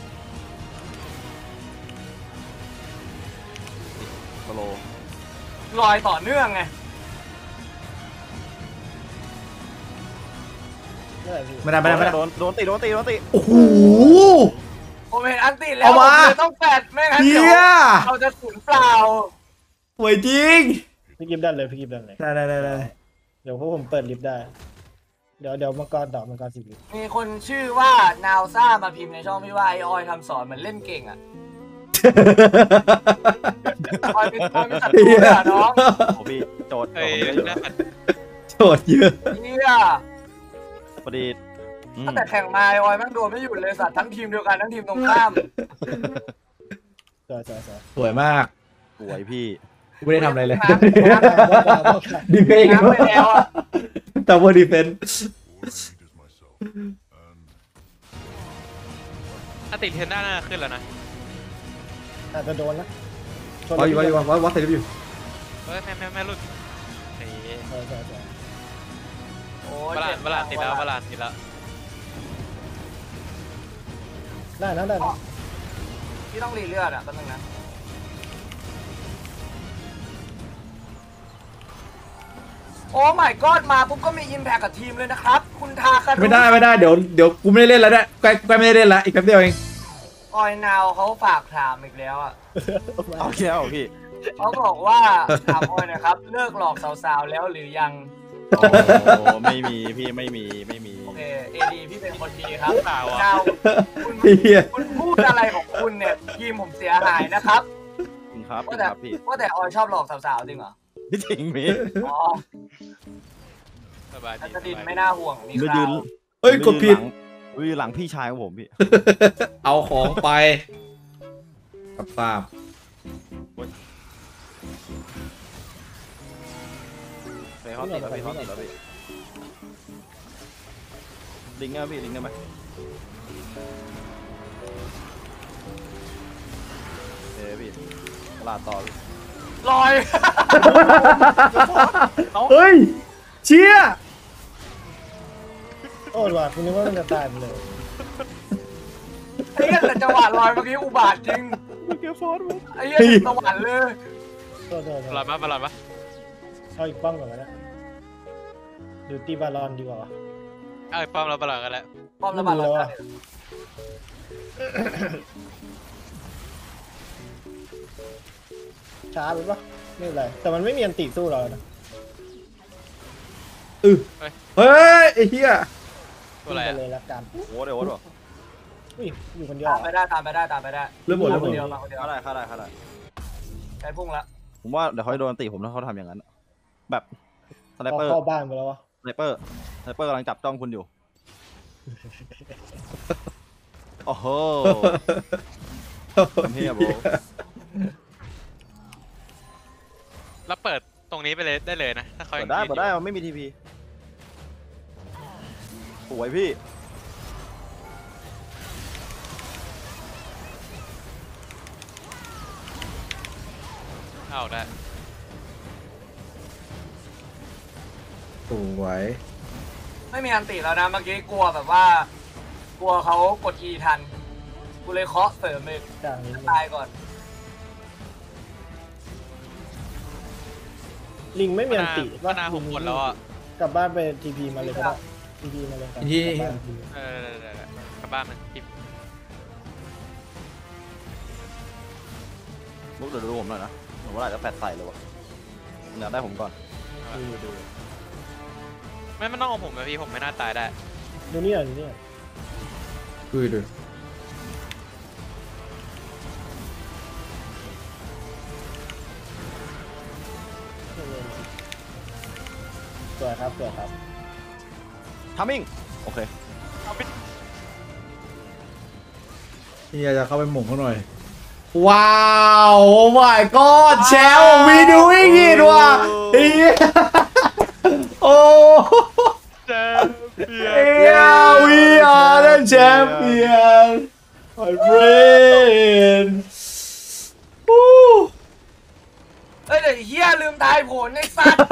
สโลลอยต่อเนื่องไงเมื่อไหร่พี่ไม่ได้ไม่ได้ไม่ได้โดนโดนตีโดนตีโดนตีโอ้โหผมเห็นอันติแล้วเอามาผมเลยต้องแฟดไม่งั้นเฮีเดี๋ยวย เราจะสูญเปล่าสวยจริงพี่กิฟต์ดันเลยพี่กิฟต์ดันเลยได้ได้ได้ได้เดี๋ยวพวกผมเปิดลิฟต์ได้ เดี๋ยวเดี๋ยวมังกรต่อมังกรสิบลิฟต์มีคนชื่อว่านาวซ่ามาพิมพ์ในช่องพี่ว่าไอออยทำสอนเหมือนเล่นเก่งอ่ะออยเป็นออยเป็นศัตรูเลยอ่ะน้องโอ้พี่โจทย์โจเอ้ทยย์ผมเยอะอยู่น่านะโจทย์เยอะเนี่ยพอดีอืมตั้งแต่แข่งมาไอออยแม่งโดนไม่หยุดเลยสัตว์ทั้งทีมเดียวกันทั้งทีมตรงข้ามสวยสวยสวยสวยมากสวยพี่กูไม่ได้ทำอะไรเลยน้ำดีเฟนต์น้ำไปแล้วอ่ะแต่ว่าดีเฟนต์ถ้าติดเทนด้าน่าจะขึ้นแล้วนะอาจจะโดนนะชนวัดอยู่วัดอยู่วัดวัดเสร็จแล้วอยู่เฮ้ยแม่แม่แม่รุ่นเฮ้ยสวยสวยสวยโอ้บาลานบาลานติดแล้วบาลานติดแล้วได้นะได้นะพี่ต้องรีเลือดอ่ะแป๊บนึงนะโอ้ my god มาปุ๊บก็มีอิมแพคกับทีมเลยนะครับ คุณทาคารุไม่ได้ไม่ได้เดี๋ยวเดี๋ยวกูไม่ได้เล่นแล้วเนี่ยใกล้ใกล้ไม่ได้เล่นแล้วอีกแป๊บเดียวเองออยนาวเขาฝากถามอีกแล้วอ่ะเอาแค่พี่เขาบอกว่าถามออยหนะครับ เลิกหลอกสาวๆแล้วหรือยังโอ้ไม่มีพี่ไม่มีไม่มีโอเคเอดีพี่เป็นคนดีครับเปล่าอ่ะนาวคุณเฮียคุณพูดอะไรของคุณเนี่ยทีมผมเสียหายนะครับครับว่าแต่ครับพี่ว่าแต่ออยชอบหลอกสาวๆจริงเหรอพี่จริงพี่อ๋อสบายอัดีศดินไม่น่าห่วงมีไม่คยืราน วเอ้ยกดผิดไม่ยืนหลังพี่ชายของผมพี่เอาของไปกับตามไปเขาติดแล้วพี่เขาติดแล้วพี่ลิงก์ได้ไหมพี่ลิงก์ได้ไหมเฮ้ยพี่ตลาดต่อพี่ลอยเฮ้ยเชี่ยโอ้ยว่ะคุณนึกว่ามันจะตายไปเลยไอ้เหี้ยแต่จังหวะลอยเมื่อกี้อุบาทจริงเกียร์ฟอร์ดมั้ยไอ้เหี้ยสวรรค์เลยโทษโทษโทบอลษมาบอลมาเอาอีกป้อมก่อนก็ได้หรือตีบาลอนดีกว่าวะเอ้ยป้อมเราบอลกันแล้วป้อมระบาดไม่เรารู้อะ ช้าไปปะไม่เป็นไรแต่มันไม่มีอันติสู้เรานะเออเฮ้ยไอ้เหี้ยตัวอะไรไปอ่ะเลยละกันโอ้โหเดี๋ยวโอ้โหอุ้ยอยู่คนเดียวตามไปได้ตามไปได้ตามไปได้เริ่มหมดแล้วหมคดนเดียวมาคนเดียวเข้าได้เข้าได้เข้าได้ใช้พุ่งละผมว่าเดี๋ยวเขาจะโดนตีผมถ้าเขาทำอย่างนั้น แบบสไนเขาเปอร์เข้าบ้านไปแล้ววะสไนเปอร์สไนเปอร์กำลังจับจ้องคุณอยู่ โอ้โหเฮียโบแล้วเปิดตรงนี้ไปเลยได้เลยนะถ้าเขาเปิยัดงได้ยืนเปิดได้มันไม่มีทีพีสวยพี่เอาได้สวยไม่มีอันติแล้วนะเมื่อกี้กลัวแบบว่า กลัวเขากด E ทันกูเลยเคาะเสริมเลยกลางนี้ตายก่อนลิงไม่มีอันติมานาวผมหมดแล้วอ่ะกลับบ้านไปทีพีมาเลยก็ได้ทีพีมาเลยครับที่กลับบ้าน ทีเออเดี๋ยวกลับบ้านมันทิปลูกเดี๋ยวดูผมหน่อยนะผมว่าอาจจะแฟดใส่เลยวะเนี่ยได้ผมก่อนดูดูไม่ไม่ต้องเอาผมนะพี่ผมไม่น่าตายได้ดูนี่หน่อยดูนี่หน่อยดูดูสวยครับสวยครับทัมมิ่งโอเคเฮียจะเข้าไปหม่งเขาหน่อยว้าวโอ้ my god แชมป์วีดูอีกทีว่ะเฮียโอ้เจอเพีย Yeah, we are the champion, my friend. เอ้ยเดี๋ยวเฮียลืมทายผลไอ้สัตว์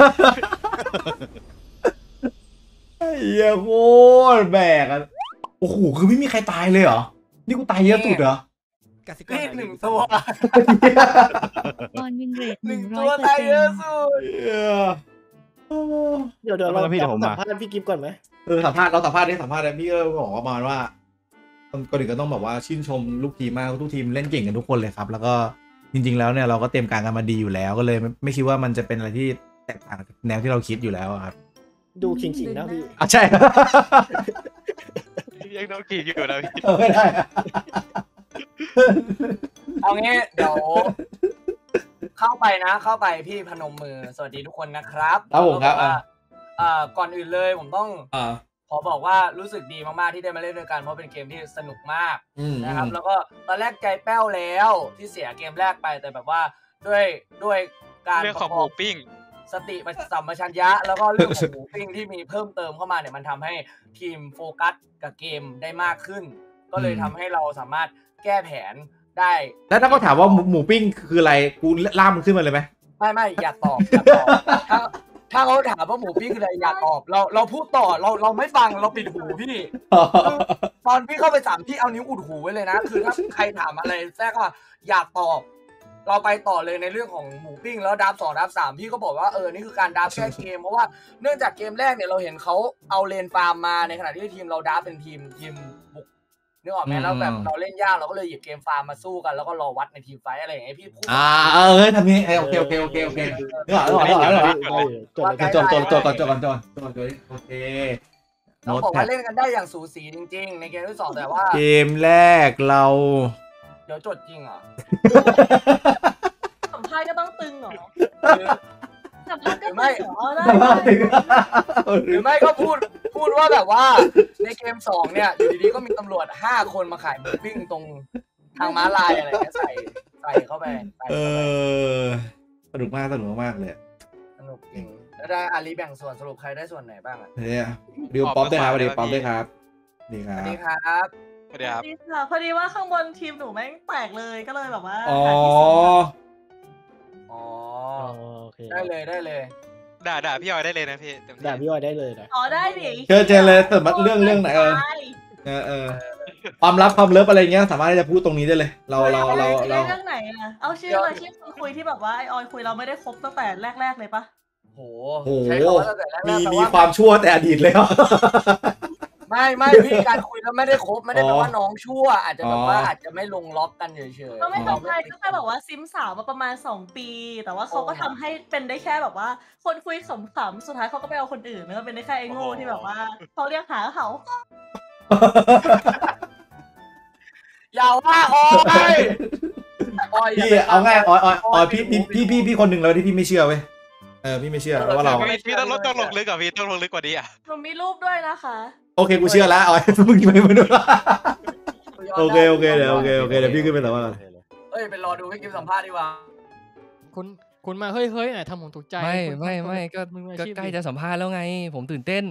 เฮียโคตรแบกอ่ะโอ้โหคือไม่มีใครตายเลยเหรอ นี่กูตายเยอะสุดเหรอพี่หนึ่งตัวออนวินเรทหหนึ่นึ่งงร้ตัอวยเปอร์ตายเซ็นเยอะต์สุดเดี๋ยวเดี๋ยวเราพี่เดี๋ยวผมสัมามภาษณ์พี่กิฟก่อนไหมเออสัมภาษณ์เราสัมภาษณ์ได้สัมภาษณ์ได้พี่ก็บอกประมาณว่าก่อนอื่นก็ต้องแบบว่าชื่นชมลูกทีมมากทุกทีมเล่นเก่งกันทุกคนเลยครับ แล้วก็จริง ๆ แล้วเนี่ยเราก็เตรียมการกันมาดีอยู่แล้วก็เลยไม่ไม่คิดว่ามันจะเป็นอะไรที่แตกต่างจากแนวที่เราคิดอยู่แล้วอะครับดูขิงๆนะพี่อ่ะใช่ยังโดนกีดอยู่นะพี่เออไม่ได้อะเอางี้เดี๋ยว เข้าไปนะ เข้าไปพี่พนมมือสวัสดีทุกคนนะครับครับผมครับแล้วก็อ่ะว่าอ่าก่อนอื่นเลยผมต้องอ่าขอบอกว่ารู้สึกดีมากๆที่ได้มาเล่นด้วยกันเพราะเป็นเกมที่สนุกมากอืมนะครับ แล้วก็ตอนแรกใจแป้วแล้วที่เสียเกมแรกไปแต่แบบว่าด้วยด้วยการเรื่องของประหกมูอบปิ้งสติสัมปชัญญะแล้วก็เรื่องของหมูปิ้งที่มีเพิ่มเติมเข้ามาเนี่ยมันทำให้ทีมโฟกัสกับเกมได้มากขึ้น ก็เลยทำให้เราสามารถแก้แผนได้แล้วถ้าเขาถามว่าหมูหมูปิ้งคืออะไรกูล่ามมันขึ้นมาเลยไหมไม่ไม่อย่าตอบอย่าตอบถ้าถ้าเขาถามว่าหมูปิ้งคืออะไรอย่าตอบเราเราพูดต่อเราเราไม่ฟังเราปิดหูพี่คือตอนพี่เข้าไปสามพี่เอานิ้วอุดหูไว้เลยนะคือถ้าใครถามอะไรแทรกว่าอย่าตอบเราไปต่อเลยในเรื่องของหมูปิ้งแล้วดับสองดับสามพี่ก็บอกว่าเออนี่คือการดับแค่เกมเพราะว่าเนื่องจากเกมแรกเนี่ยเราเห็นเขาเอาเลนฟาร์มมาในขณะที่ทีมเราดับเป็นทีมทีมบุกนึกออกไหมแล้วแบบเราเล่นยากเราก็เลยหยิบเกมฟาร์มมาสู้กันแล้วก็รอวัดในทีมไฟอะไรอย่างเงี้ยพี่พูดอ่าเออเฮ้ยทำนี้โอเคโอเคโอเคโอเคเดี๋ยวก่อนเดี๋ยวก่อนเดี๋ยวก่อนเดี๋ยวก่อนจดจดจดก่อนจดก่อนจดจดจดโอเคเราบอกว่าเล่นกันได้อย่างสูสีจริงๆในเกมที่สองแต่ว่าเกมแรกเราเดี๋ยวจดจริงเหรอสัมภาษณ์ก็ต้องตึงเหรอสัมภาษณ์ก็หรือตึไม่งเหรอได้หรือไม่ก็พูดพูดว่าแบบว่าในเกมสองเนี่ยอยู่ดีๆก็มีตำรวจห้าคนมาขายหมูปิ้งตรงทางม้าลายอะไรเงี้ยใส่ใส่เข้าไปใส่เอเข้าไปอสนุกมากสนุกมากเลยสนุกจริงแล้วได้อาลีแบ่งส่วนสรุปใครได้ส่วนไหนบ้างอ่ะเนี่ยดิวป๊อปด้วยครับดิวป๊อปด้วยครับนี่คสรัวับสดีครับสวัสดีครับดีค่ะพอดีว่าข้างบนทีมหนูแม่งแตกเลยก็เลยแบบว่าอ๋อหาที่ซุกอ๋อโอเคได้เลยได้เลยด่าด่าพี่ออยได้เลยนะพี่เต็มที่ด่าพี่ออยได้เลยนะอ๋อได้ดิเจอเจอเลยเสริมเรื่องเรื่องไหนเออเออเออความลับความเลิฟอะไรเงี้ยสามารถที่จะพูดตรงนี้ได้เลย เราเราเราเราเรื่องไหนอะเอาชื่อเลยชื่อคนคุยที่แบบว่าไอออยคุยเราไม่ได้คบตั้งแต่แรกๆเลยปะโหโหใช้คำว่าตั้งแต่แรกๆมีแปลมีว่าความชั่วแต่อดีตเลยเหรอไม่ไม่พี่การคุยแล้วไม่ได้คบไม่ได้แปลอ๋อว่าน้องชั่ว อาจจะแบบว่าอ๋อออาจจะไม่ลงล็อกกันเฉยๆก็ไม่ทำใครก็แค่แบบว่าซิมสาวมาประมาณสองปี แต่ว่าเขาก็ทำให้เป็นได้แค่แบบว่า คนคุยขำๆสุดท้ายเขาก็ไปเอาคนอื่นแล้วก็เป็นได้แค่ไอ้โง่ที่แบบว่าเขาเรียกหาเขาอย่าว่าออยออยอย่าพี่ไปเอาง่ายออยออยออยไม่พี่รู้พี่พี่พี่พี่คนหนึ่งแล้วที่พี่ไม่เชื่อเว้ยเออพี่ไม่เชื่อว่าเราพี่พี่ต้องลดต้องลงลึกกว่าพี่ต้องลงลึกกว่านี้อ่ะหนูมีรูปด้วยนะคะโอเคกูเชื่อแล้วออยมึงไม่ไม่ดูโอเคโอเคเดี๋ยวโอเคโอเคเดี๋ยวพี่ขึ้นไปแต่ว่าก่อนเอ้ยไปรอดูพี่กิฟสัมภาษณ์ดีกว่าคุณคุณมาเฮ้ยเฮ้ยไหนทำผมตกใจไม่คุณไม่ไม่ก็มึงอาก็ชีพใกล้ดิจะสัมภาษณ์แล้วไง ผมตื่นเต้น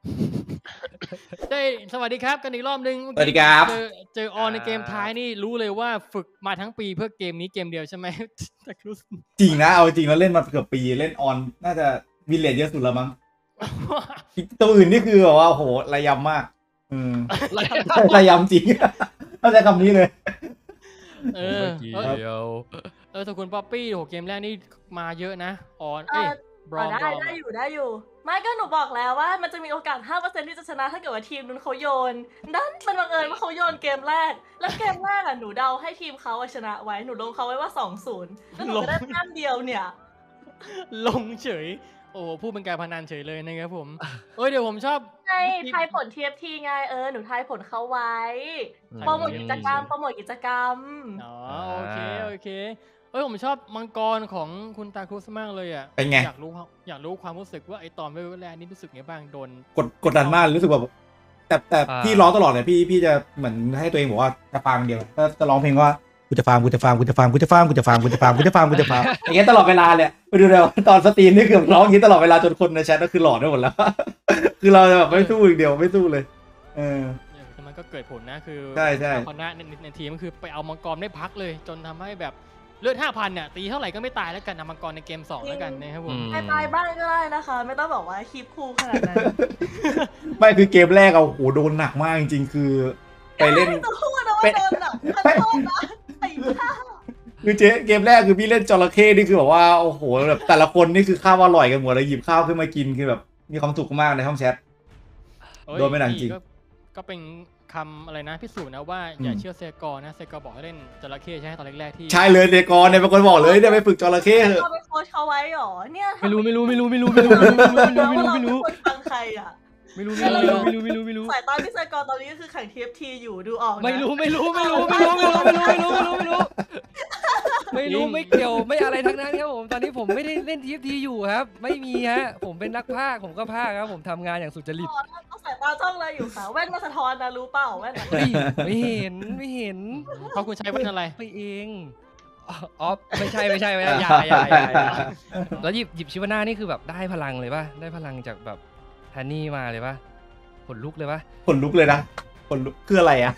ได้สวัสดีครับกันอีกรอบนึงสวัสดีครับเจอเจอออนในเกมท้ายนี่รู้เลยว่าฝึกมาทั้งปีเพื่อเกมนี้เกมเดียวใช่ไหม แต่รู้สึกจริงนะเอาจริงแล้วเล่นมาเกือบปีเล่นออนน่าจะวินเลจเยอะสุดแล้วมั้งตัวอื่นนี่คือแบบว่าโอ้โหระยำมากอืมระยำจริงเข้าใจคำนี้เลยเออเมื่อกี้เออเดียวเออแต่คุณป๊อปปี้โหเกมแรกนี่มาเยอะนะออนเอเอ้ยอบรอมได้บรอมได้อยู่ได้อยู่ ไม่ก็หนูบอกแล้วว่ามันจะมีโอกาส ห้าเปอร์เซ็นต์ ที่จะชนะถ้าเกิดว่าทีมนู้นเขาโยนนั่นมันบังเอิญว่าเขาโยนเกมแรก แล้วเกมแรกอ่ะหนูเดาให้ทีมเขาอะชนะไว้หนูลงเขาไว้ว่า สองศูนย์ แล้วหนูก็ได้แต้มเดียวเนี่ยลงเฉย โอ้พูดเป็นการพนันเฉยเลยนะครับผมเอ้ยเดี๋ยวผมชอบไงทายผล ที เอฟ ที ไงเออหนูทายผลเขาไว้โปรโมทกิจกรรมโปรโมทกิจกรรมอ๋อโอเคโอเคเอ้ยผมชอบมังกรของคุณตาครุสมากเลยอ่ะเป็นไงอยากรู้อยากรู้ความรู้สึกว่าไอตอนเวลแรกนี่รู้สึกไงบ้างโดนกดกดดันมากรู้สึกแบบแต่แต่พี่ร้องตลอดเลยพี่พี่จะเหมือนให้ตัวเองบอกว่าจะฟังเดียวก็จะร้องเพลงว่ากูจะฟังกูจะฟังกูจะฟังกูจะฟังกูจะฟังกูจะฟังกูจะฟังกูจะฟังอย่างเงี้ยตลอดเวลาเลยไปดูเลยตอนสตรีมนี่คือร้องอย่างนี้ตลอดเวลาจนคนในแชทก็คือหลอดไปหมดแล้ว คือเราจะแบบไม่สู้อีกเดียวไม่สู้เลยเออแต่มันก็เกิดผลนะคือใช่ใช่คณะในในทีมก็คือไปเอามังกรได้พักเลย จนทำให้แบบเลือดห้าพันเนี่ยตีเท่าไหร่ก็ไม่ตายแล้วกันนะมังกรในเกมสองแล้วกันนะครับผมตายตายบ้างก็ได้นะคะ ไม่ต้องบอกว่าคลิปคูลขนาดนั้นไม่คือเกมแรกเอาโหโดนหนักมากจริงๆคือไปเล่นไม่ต้องพูดนะว่าโดนหนักขอโทษนะไอ้บ้าคือเจ๊เกมแรกคือพี่เล่นจระเข้นี่คือแบบว่าโอ้โหแบบแต่ละคนนี่คือข้าวอร่อยกันหมดเลยหยิบข้าวขึ้นมากินคือแบบมีความสุขมากในห้องแชทเอ้ยโดนไม่หนักจริงก็ก็เป็นคำอะไรนะพิสูจน์นะว่าอย่าเชื่อเซกอร์นะเซกอร์บอกให้เล่นจระเข้ใช่ไหมตอนแรกๆที่ใช่เลยเดกรเนี่ยเป็นคนบอกเลยเนี่ยไปฝึกจระเข้เถอะเราไปโค้ชเขาไว้หรอเนี่ยไม่รู้ไม่รู้ไม่รู้ไม่รู้ไม่รู้ไม่รู้ไม่รู้ไม่รู้ไม่รู้เราเป็นคนฟังใครอ่ะไม่รู้ไม่รู้ไม่รู้ไม่รู้ไม่รู้สายตาพี่เซกอร์ตอนนี้ก็คือแข่ง ที เอฟ ที อยู่ดูออกนะไม่รู้ไม่รู้ไม่รู้ไม่รู้ไม่รู้ไม่รู้ไม่รู้ไม่รู้ไม่รู้ไม่รู้ไม่เกี่ยวไม่อะไรทั้งนั้นครับผมตอนนี้ผมไม่ได้เล่นทีฟทีอยู่ครับ ไม่มีฮะผมเป็นนักพากย์ผมก็พากย์ครับผมทำงานอย่างสุจริตเอาสายตาจ้องอะไรอยู่คะแว่นมาสะท้อนนะรู้เปล่าแว่นอะเฮ้ยไม่เห็นไม่เห็นเพราะคุณใช้เป็นอะไรไปเองอ๋อไม่ใช่ไม่ใช่ไม่ใช่อย่าอย่าอย่าอย่าแล้วหยิบหยิบชิวาน่านี่คือแบบได้พลังเลยป่ะได้พลังจากแบบแทนนี่มาเลยป่ะขนลุกเลยป่ะขนลุกเลยนะขนลุกคืออะไรอ่ะ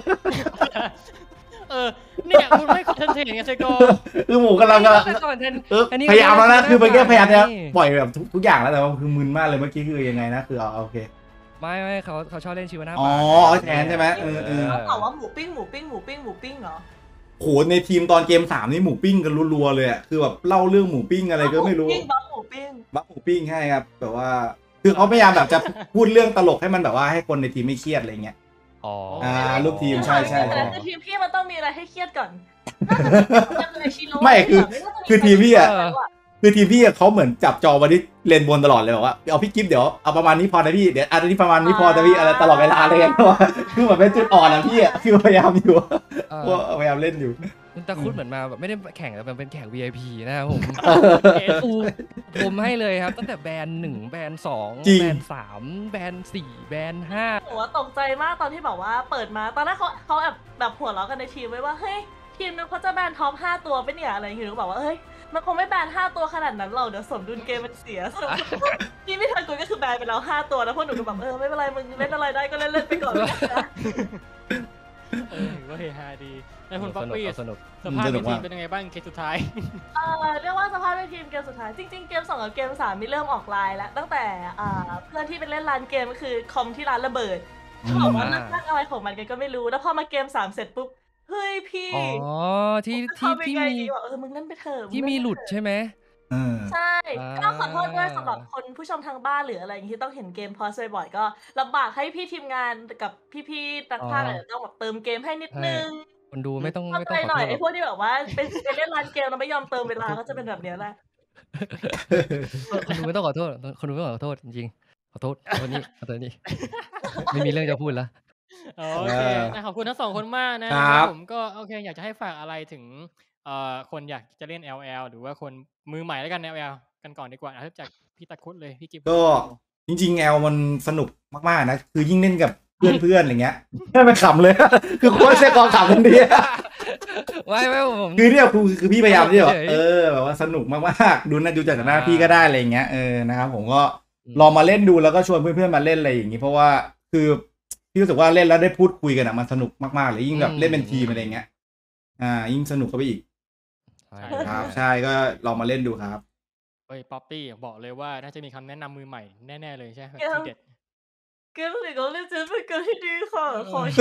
เออเนี่ยคุณไม่คอนเทนต์อย่างเงี้ยเซกอร์คือหมูกำลังกำลังก่อนแทนเอออันนี้พยายามแล้วนะคือเมื่อกี้พยายามจะนี่ปล่อยแบบทุกทุกอย่างแล้วแต่ว่าคือมึนมากเลยเมื่อกี้คือยังไงนะคือเอาโอเคไม่ไม่เขาเขาชอบเล่นชิวาน่าอ๋อป่าแทนใช่ไหมเออเออเขาบอกว่าหมูปิ้งหมูปิ้งหมูปิ้งหมูปิ้งเหรอโหในทีมตอนเกมสามนี่หมูปิ้งกันรัวๆเลยอ่ะคือแบบเล่าเรื่องหมูปิ้งอะไรก็ไม่รู้บัฟหมูปิ้งบัฟหมูปิ้งให้ครับแบบว่าคือเขาพยายามแบบจะพูดเรื่องตลกให้มันแบบว่าให้คนในทีมไม่เครียดอะไรเงี้ยอ๋ออ่าลูกทีมใช่ใช่ใช่คือทีมพี่มันต้องมีอะไรให้เครียดก่อนไม่คือคือทีมพี่อ่ะคือทีมพี่อ่ะเขาเหมือนจับจอมาที่เลนบนตลอดเลยบอกว่าเอาพี่กิฟต์เดี๋ยวเอาประมาณนี้พอนะพี่เดี๋ยวอันนี้ประมาณนี้พอนะพี่อะไรตลอดเวลาเลยกันว่าคือเหมือนเป็นจุดอ่อนนะพี่อ่ะคือพยายามอยู่ว่าพยายามเล่นอยู่คุณตาคุดเหมือนมาแบบไม่ได้แข่งแต่เป็นแข่ง วี ไอ พี นะครับผมอูผมให้เลยครับตั้งแต่แบรนด์หนึ่งแบรนด์สองแบรนด์สามแบรนด์สี่แบรนด์ห้าหนูว่าตกใจมากตอนที่แบบว่าเปิดมาตอนแรกเขาเขาแบบแบบหัวเราะกันในทีมไว้ว่าเฮ้ยทีมนึงเขาจะแบนท็อปห้าตัวไปเนี่ยอะไรอย่างเงี้ยหนูบอกว่าเฮ้ยมันคงไม่แบนห้าตัวขนาดนั้นหรอกเดี๋ยวสมดุลเกมมันเสียที่ไม่ทันกูก็คือแบนไปแล้วห้าตัวแล้วพวกหนูก็แบบเออไม่เป็นไรมึงเล่นอะไรได้ก็เล่นเล่นไปก่อนเออก็เฮฮาดีแล้วคุณป๊อปปี้สนุกสภาพในทีมเป็นยังไงบ้างเกมสุดท้ายเออเรียกว่าสภาพในทีมเกมสุดท้ายจริงๆเกมสองกับเกมสามมีเริ่มออกไลน์แล้วตั้งแต่เพื่อนที่ไปเล่นร้านเกมก็คือคอมที่ร้านระเบิดเขาบอกว่านักอะไรของมันกันก็ไม่รู้แล้วพอมาเกมสามเสร็จปุ๊บเฮ้ยพี่อ๋อที่ที่ที่มีเออมึงเล่นไปเถอะที่มีหลุดใช่ไหมใช่ก็ขอโทษด้วยสำหรับคนผู้ชมทางบ้านหรืออะไรอย่างที่ต้องเห็นเกมพอสบ่อยๆก็ลำบากให้พี่ทีมงานกับพี่ๆนักพากย์ต้องแบบเติมเกมให้นิดนึงคนดูไม่ต้องไม่ต้องขอโทษหน่อยไอ้พวกที่แบบว่าเป็นเล่นร้านเกมแล้วไม่ยอมเติมเวลาก็จะเป็นแบบนี้แหละคนดูไม่ต้องขอโทษคนดูไม่ต้องขอโทษจริงๆขอโทษคนนี้ขอโทษนี่ไม่มีเรื่องจะพูดแล้วโอเคขอบคุณทั้งสองคนมากนะครับผมก็โอเคอยากจะให้ฝากอะไรถึงเอ่อคนอยากจะเล่น แอล แอล หรือว่าคนมือใหม่แล้วกัน แอล แอล กันก่อนดีกว่าเริ่มจากพี่ตะคุดเลยพี่กิฟต์ก็จริงๆแอลมันสนุกมากๆนะคือยิ่งเล่นกับเพื่อนๆอะไรเงี้ยไม่ไปขำเลยคือโค้ชเซกองขำคนเดียวไม่ไม่ผมคือเนี่ยคือคือพี่พยายามที่แบบเออแบบว่าสนุกมากๆดูนะดูจากหน้าพี่ก็ได้อะไรเงี้ยเออนะครับผมก็ลองมาเล่นดูแล้วก็ชวนเพื่อนๆมาเล่นอะไรอย่างงี้เพราะว่าคือพี่รู้สึกว่าเล่นแล้วได้พูดคุยกันอ่ะมันสนุกมากๆเลยยิ่งแบบเล่นเป็นทีมอะไรเงี้ยอ่ายิ่งสนุกเข้าไปอีกครับใช่ก็ลองมาเล่นดูครับเฮ้ยป๊อปปี้บอกเลยว่าน่าจะมีคำแนะนำมือใหม่แน่ๆเลยใช่ไหมที่เด็ดเกมหรือก็เล่นเจอเป็นเกมที่ดีค่ะขอ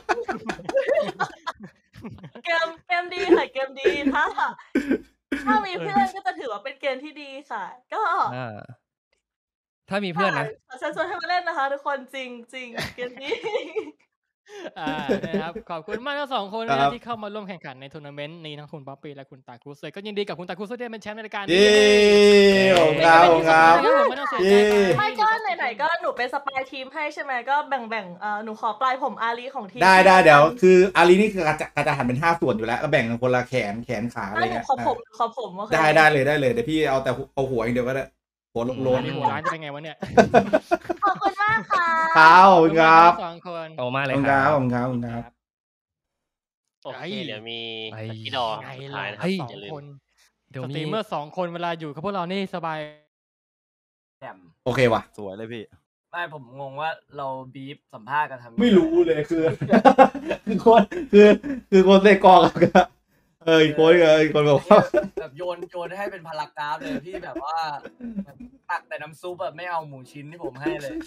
เกมเกมดีค่ะเกมดีถ้าถ้ามีเพื่อนก็จะถือว่าเป็นเกมที่ดีค่ะก็ถ้ามีเพื่อนนะเชิญชวนให้มาเล่นนะคะทุกคนจริงจริงเกมนี้อ่านะครับขอบคุณมากทั้งสองคนนะที่เข้ามาร่วมแข่งขันในทัวร์นาเมนต์นี้ทั้งคุณป๊อปปี้และคุณตาคุสเลยก็ยินดีกับคุณตาคุสที่ได้เป็นแชมป์ในรายการนี้ขอบคุณครับไม่ก็ไหนๆก็หนูเป็นสปายทีมให้ใช่ไหมก็แบ่งๆเอ่อหนูขอปลายผมอาลีของทีมได้ได้เดี๋ยวคืออาลีนี่คือกระจะกระจะหันเป็นห้าส่วนอยู่แล้วก็แบ่งกันคนละแขนแขนขาอะไรเงี้ยขอผมขอผมได้ได้เลยได้เลยเดี๋ยวพี่เอาแต่เอาหัวอย่างเดียวก็ได้หัวโลนหัวร้านจะเป็นไงวะเนี่ยขอบคุณมากค่ะขอบคุณครับสองคนโตมากเลยครับขอบคุณครับขอบคุณครับโอเคเดี๋ยวมีพี่ดอไงล่ะสองคนเดี๋ยวมีเมื่อสองคนเวลาอยู่กับพวกเรานี่สบายโอเคว่ะสวยเลยพี่ไม่ผมงงว่าเราบีฟสัมภาษณ์กันทำไม่รู้เลยคือคือคนคือคือคนเซกองกับเออคนเออคนบอกว่าแบบโยนโยนให้เป็นพารากราฟเลยพี่แบบว่าตักแต่น้ำซุปแบบไม่เอาหมูชิ้นที่ผมให้เลย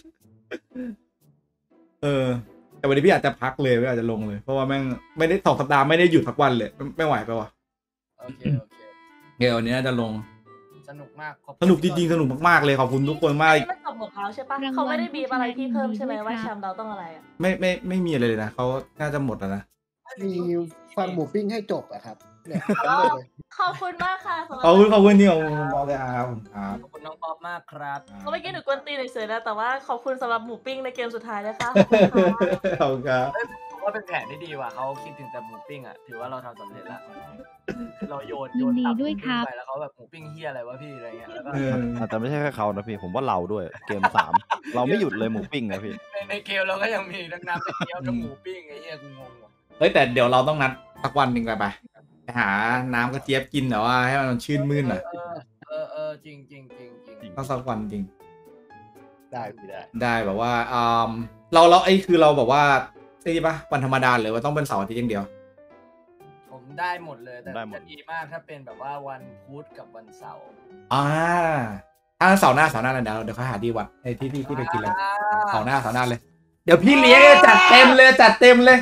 เออแต่วันนี้พี่อาจจะพักเลยไม่อาจจะลงเลยเพราะว่าแม่งไม่ได้สองสัปดาห์ไม่ได้หยุดทักวันเลยไม่ไหวไปว่ะโอเคโอเคเดี๋ยววันนี้น่าจะลงสนุกมากสนุกจริงๆสนุกมากๆเลยขอบคุณทุกคนมากมันจบหมดแล้วใช่ปะเขาไม่ได้บีบอะไรที่เพิ่มใช่ไหมว่าแชมป์เราต้องอะไรอ่ะไม่ไม่ไม่มีอะไรเลยนะเขาน่าจะหมดแล้วนะมีฟังหมูปิ้งให้จบอะครับเนี่ยขอบคุณมากค่ะขอบคุณขอบคุณที่ขอบคุณบอลเลยครับขอบคุณน้องป๊อปมากครับก็ไม่อกี้หนูกวนตีนเฉยๆนะแต่ว่าขอบคุณสำหรับหมูปิ้งในเกมสุดท้ายนะคะขอบคุณครับผมว่าเป็นแผนที่ดีว่ะเขาคิดถึงแต่หมูปิ้งอ่ะถือว่าเราทำสำเร็จแล้วเราโยนโยนตับไปแล้วเขาแบบหมูปิ้งเฮียอะไรวะพี่อะไรเงี้ยแล้วก็อาจจะไม่ใช่แค่เขานะพี่ผมว่าเราด้วยเกมสามเราไม่หยุดเลยหมูปิ้งนะพี่ในเกมเราก็ยังมีทั้งน้ำเป็นเกี๊ยวทั้งหมูปิ้งไอ้เหี้ยกูงงว่ะเฮ้ยแต่เดี๋ยวเราต้องนัดสักวันหนึ่งไปไปหาน้ำกระเจี๊ยบกินแต่ว่าให้มันชื่นมื่นหน่อยเออเออจริงจริงจริงจริงต้องสักวันจริงได้ได้ได้แบบว่าอ่าเราเราไอ้คือเราแบบว่าไอ้นี่ปะวันธรรมดาหรือว่าต้องเป็นเสาร์อาทิตย์อย่างเดียวผมได้หมดเลยแต่จะดีมากถ้าเป็นแบบว่าวันพุธกับวันเสาร์อ่าถ้าเสาร์หน้าเสาร์หน้าเดี๋ยวเดี๋ยวเขาหาดีวันไอ้ที่ที่ที่ไปกินเลยเสาร์หน้าเสาร์หน้าเลยเดี๋ยวพี่เลี้ยงจัดเต็มเลยจัดเต็มเลย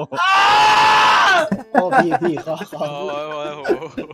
โอ้พี่พี่ขอขอโอ้ยโอ้โห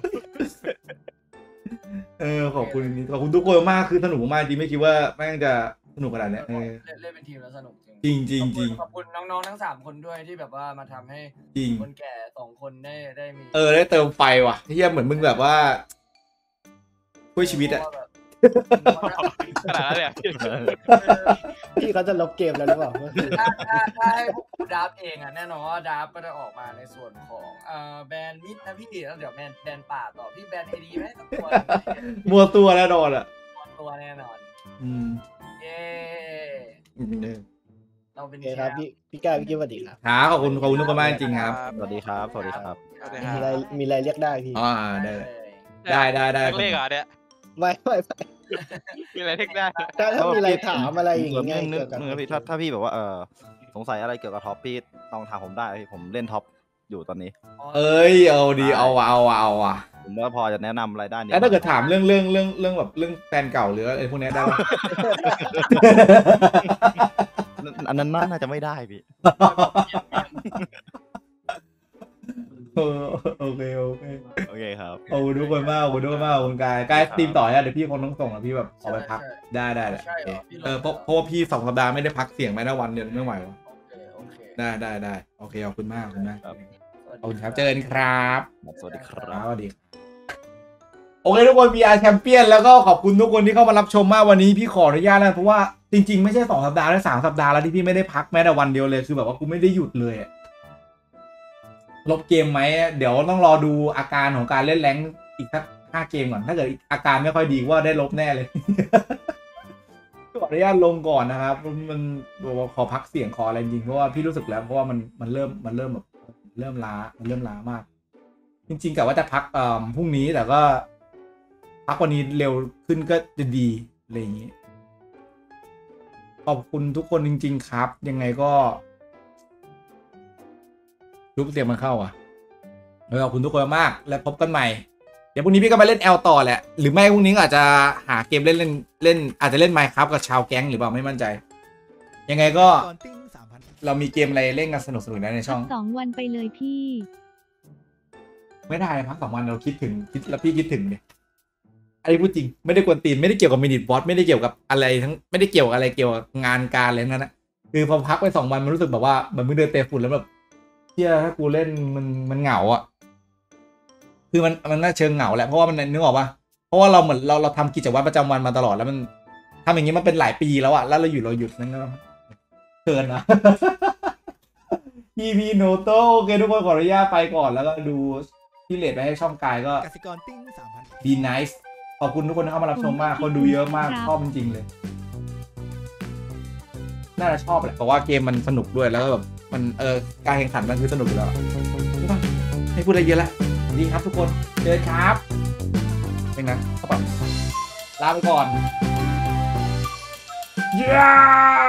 เออขอบคุณขอบคุณทุกคนมากคือสนุกมากจริงไม่คิดว่าแม่งจะสนุกขนาดเนี้ยเออเล่นเล่นเป็นทีมแล้วสนุกจริงจริงจริงขอบคุณน้องๆทั้งสามคนด้วยที่แบบว่ามาทำให้จริงคนแก่สองคนได้ได้มีเออได้เติมไฟว่ะเฮียเหมือนมึงแบบว่าช่วยชีวิตอะขนาดนั้นเลยอะพี่เขาจะลบเกมแล้วหรือเปล่าเมื่อคืนถ้าถ้าถ้าให้ผมดับเองอ่ะแน่นอนว่าดับก็จะออกมาในส่วนของเอ่อแบรนด์มิดนะพี่แล้วเดี๋ยวแบรนด์แบรนด์ป่าต่อพี่แบรนด์เอดีไหมสักตัวมัวตัวแน่นอนอ่ะตัวแน่นอนอืมเย้เราเป็นโอเคครับพี่พี่ก้าวพี่กิ๊ฟสวัสดีครับครับขอบคุณขอบคุณทุกคนมากจริงครับสวัสดีครับสวัสดีครับมีอะไรมีอะไรเรียกได้พี่อ่าได้ได้ได้ได้เลขเหรอเนี่ยไม่ไม่ไม่มีอะไรเล็กได้ถ้าถ้ามีอะไรถามอะไรอย่างเงี้เงี้ยนึกเกี่ยวกับนึกนะพี่ถ้าถ้าพี่แบบว่าเออสงสัยอะไรเกี่ยวกับท็อปพี่ต้องถามผมได้พี่ผมเล่นท็อปอยู่ตอนนี้เอ้ยเอาดีเอาว่ะเอาว่ะเอาว่ะผมว่าพอจะแนะนำอะไรได้แล้วถ้าเกิดถามเรื่องเรื่องเรื่องเรื่องแบบเรื่องแฟนเก่าหรืออะไรพวกนี้ได้ปะอันนั้นน่าจะไม่ได้พี่เออโอเคโอเคโอเคครับขอบคุณทุกคนมากขอบคุณทุกคนมากขอบคุณกายกายสตรีมต่อเนี่ยเดี๋ยวพี่คนต้องส่งแล้วพี่แบบขอไปพักได้ได้โอเคเออเพราะเพราะว่าพี่สองสัปดาห์ไม่ได้พักเสียงแม้แต่วันเดียวไม่ไหววะโอเคได้ได้ได้โอเคขอบคุณมากขอบคุณมากครับขอบคุณครับเจอกันครับสวัสดีคครัรับบ สวัสดีโอเคทุกคน วี อาร์ Champion แล้วก็ขอบคุณทุกคนที่เข้ามารับชมมากวันนี้พี่ขออนุญาตแล้วเพราะว่าจริงๆไม่ใช่สองสัปดาห์แล้วสามสัปดาห์แล้วที่พี่ไม่ได้พักแม้แต่วันเดียวเลยคือแบบว่ากูไม่ได้หยุดเลยอะลบเกมไหมเดี๋ยวต้องรอดูอาการของการเล่นแรงอีกสักห้าเกมก่อนถ้าเกิดอาการไม่ค่อยดีว่าได้ลบแน่เลย ขออนุญาตลงก่อนนะครับมันขอพักเสียงขออะไรจริงเพราะว่าพี่รู้สึกแล้วเพราะว่ามันมันเริ่มมันเริ่มแบบเริ่มล้ามันเริ่มล้ามากจริงๆกะว่าจะพักเอ่อพรุ่งนี้แต่ก็พักวันนี้เร็วขึ้นก็จะดีอะไรอย่างนี้ขอบคุณทุกคนจริงๆครับยังไงก็รูปเสียงมันเข้าอ่ะแล้วขอบคุณทุกคนมากและพบกันใหม่เดี๋ยวพรุ่งนี้พี่ก็มาเล่น แอล ต่อแหละหรือไม่พรุ่งนี้อาจจะหาเกมเล่นเล่นเล่นอาจจะเล่น Minecraft กับชาวแก๊งหรือเปล่าไม่มั่นใจยังไงก็เรามีเกมอะไรเล่นกันสนุกๆนะในช่องสองวันไปเลยพี่ไม่ได้พักสองวันเราคิดถึงคิดแล้วพี่คิดถึงเนี่ยอันนี้พูดจริงไม่ได้กวนตีนไม่ได้เกี่ยวกับมินิบอสไม่ได้เกี่ยวกับอะไรทั้งไม่ได้เกี่ยวกับอะไรเกี่ยวกับงานการอะไรนั้นนะคือพอพักไปสองวันมันรู้สึกแบบว่ามันไม่เดินเตะฝุ่นแล้วแบบเชี่ยถ้ากูเล่นมันมันเหงาอ่ะคือมันมันน่าเชิงเหงาแหละเพราะว่ามันนึกออกปะเพราะว่าเราเหมือนเราเราทำกิจวัตรประจำวันมาตลอดแล้วมันทำอย่างนี้มันเป็นหลายปีแล้วอ่ะแล้วเราอยู่เราหยุดนั่นก็เกินนะ อี พี โนโตโอเคทุกคนขออนุญาตไปก่อนแล้วก็ดูที่เลทไปให้ช่องกายก็กสิกรปิ้ง สามพัน ดี nice ขอบคุณทุกคนที่เข้ามารับชมมากคนดูเยอะมากชอบจริงๆเลยน่าจะชอบแหละเพราะว่าเกมมันสนุกด้วยแล้วก็แบบมันเออการแข่งขันมันคือสนุกอยู่แล้วใช่ปะไม่พูดอะไรเยอะแล้วดีครับทุกคนเจอครับเป็นไงเข้าไปลาไปก่อน yeah!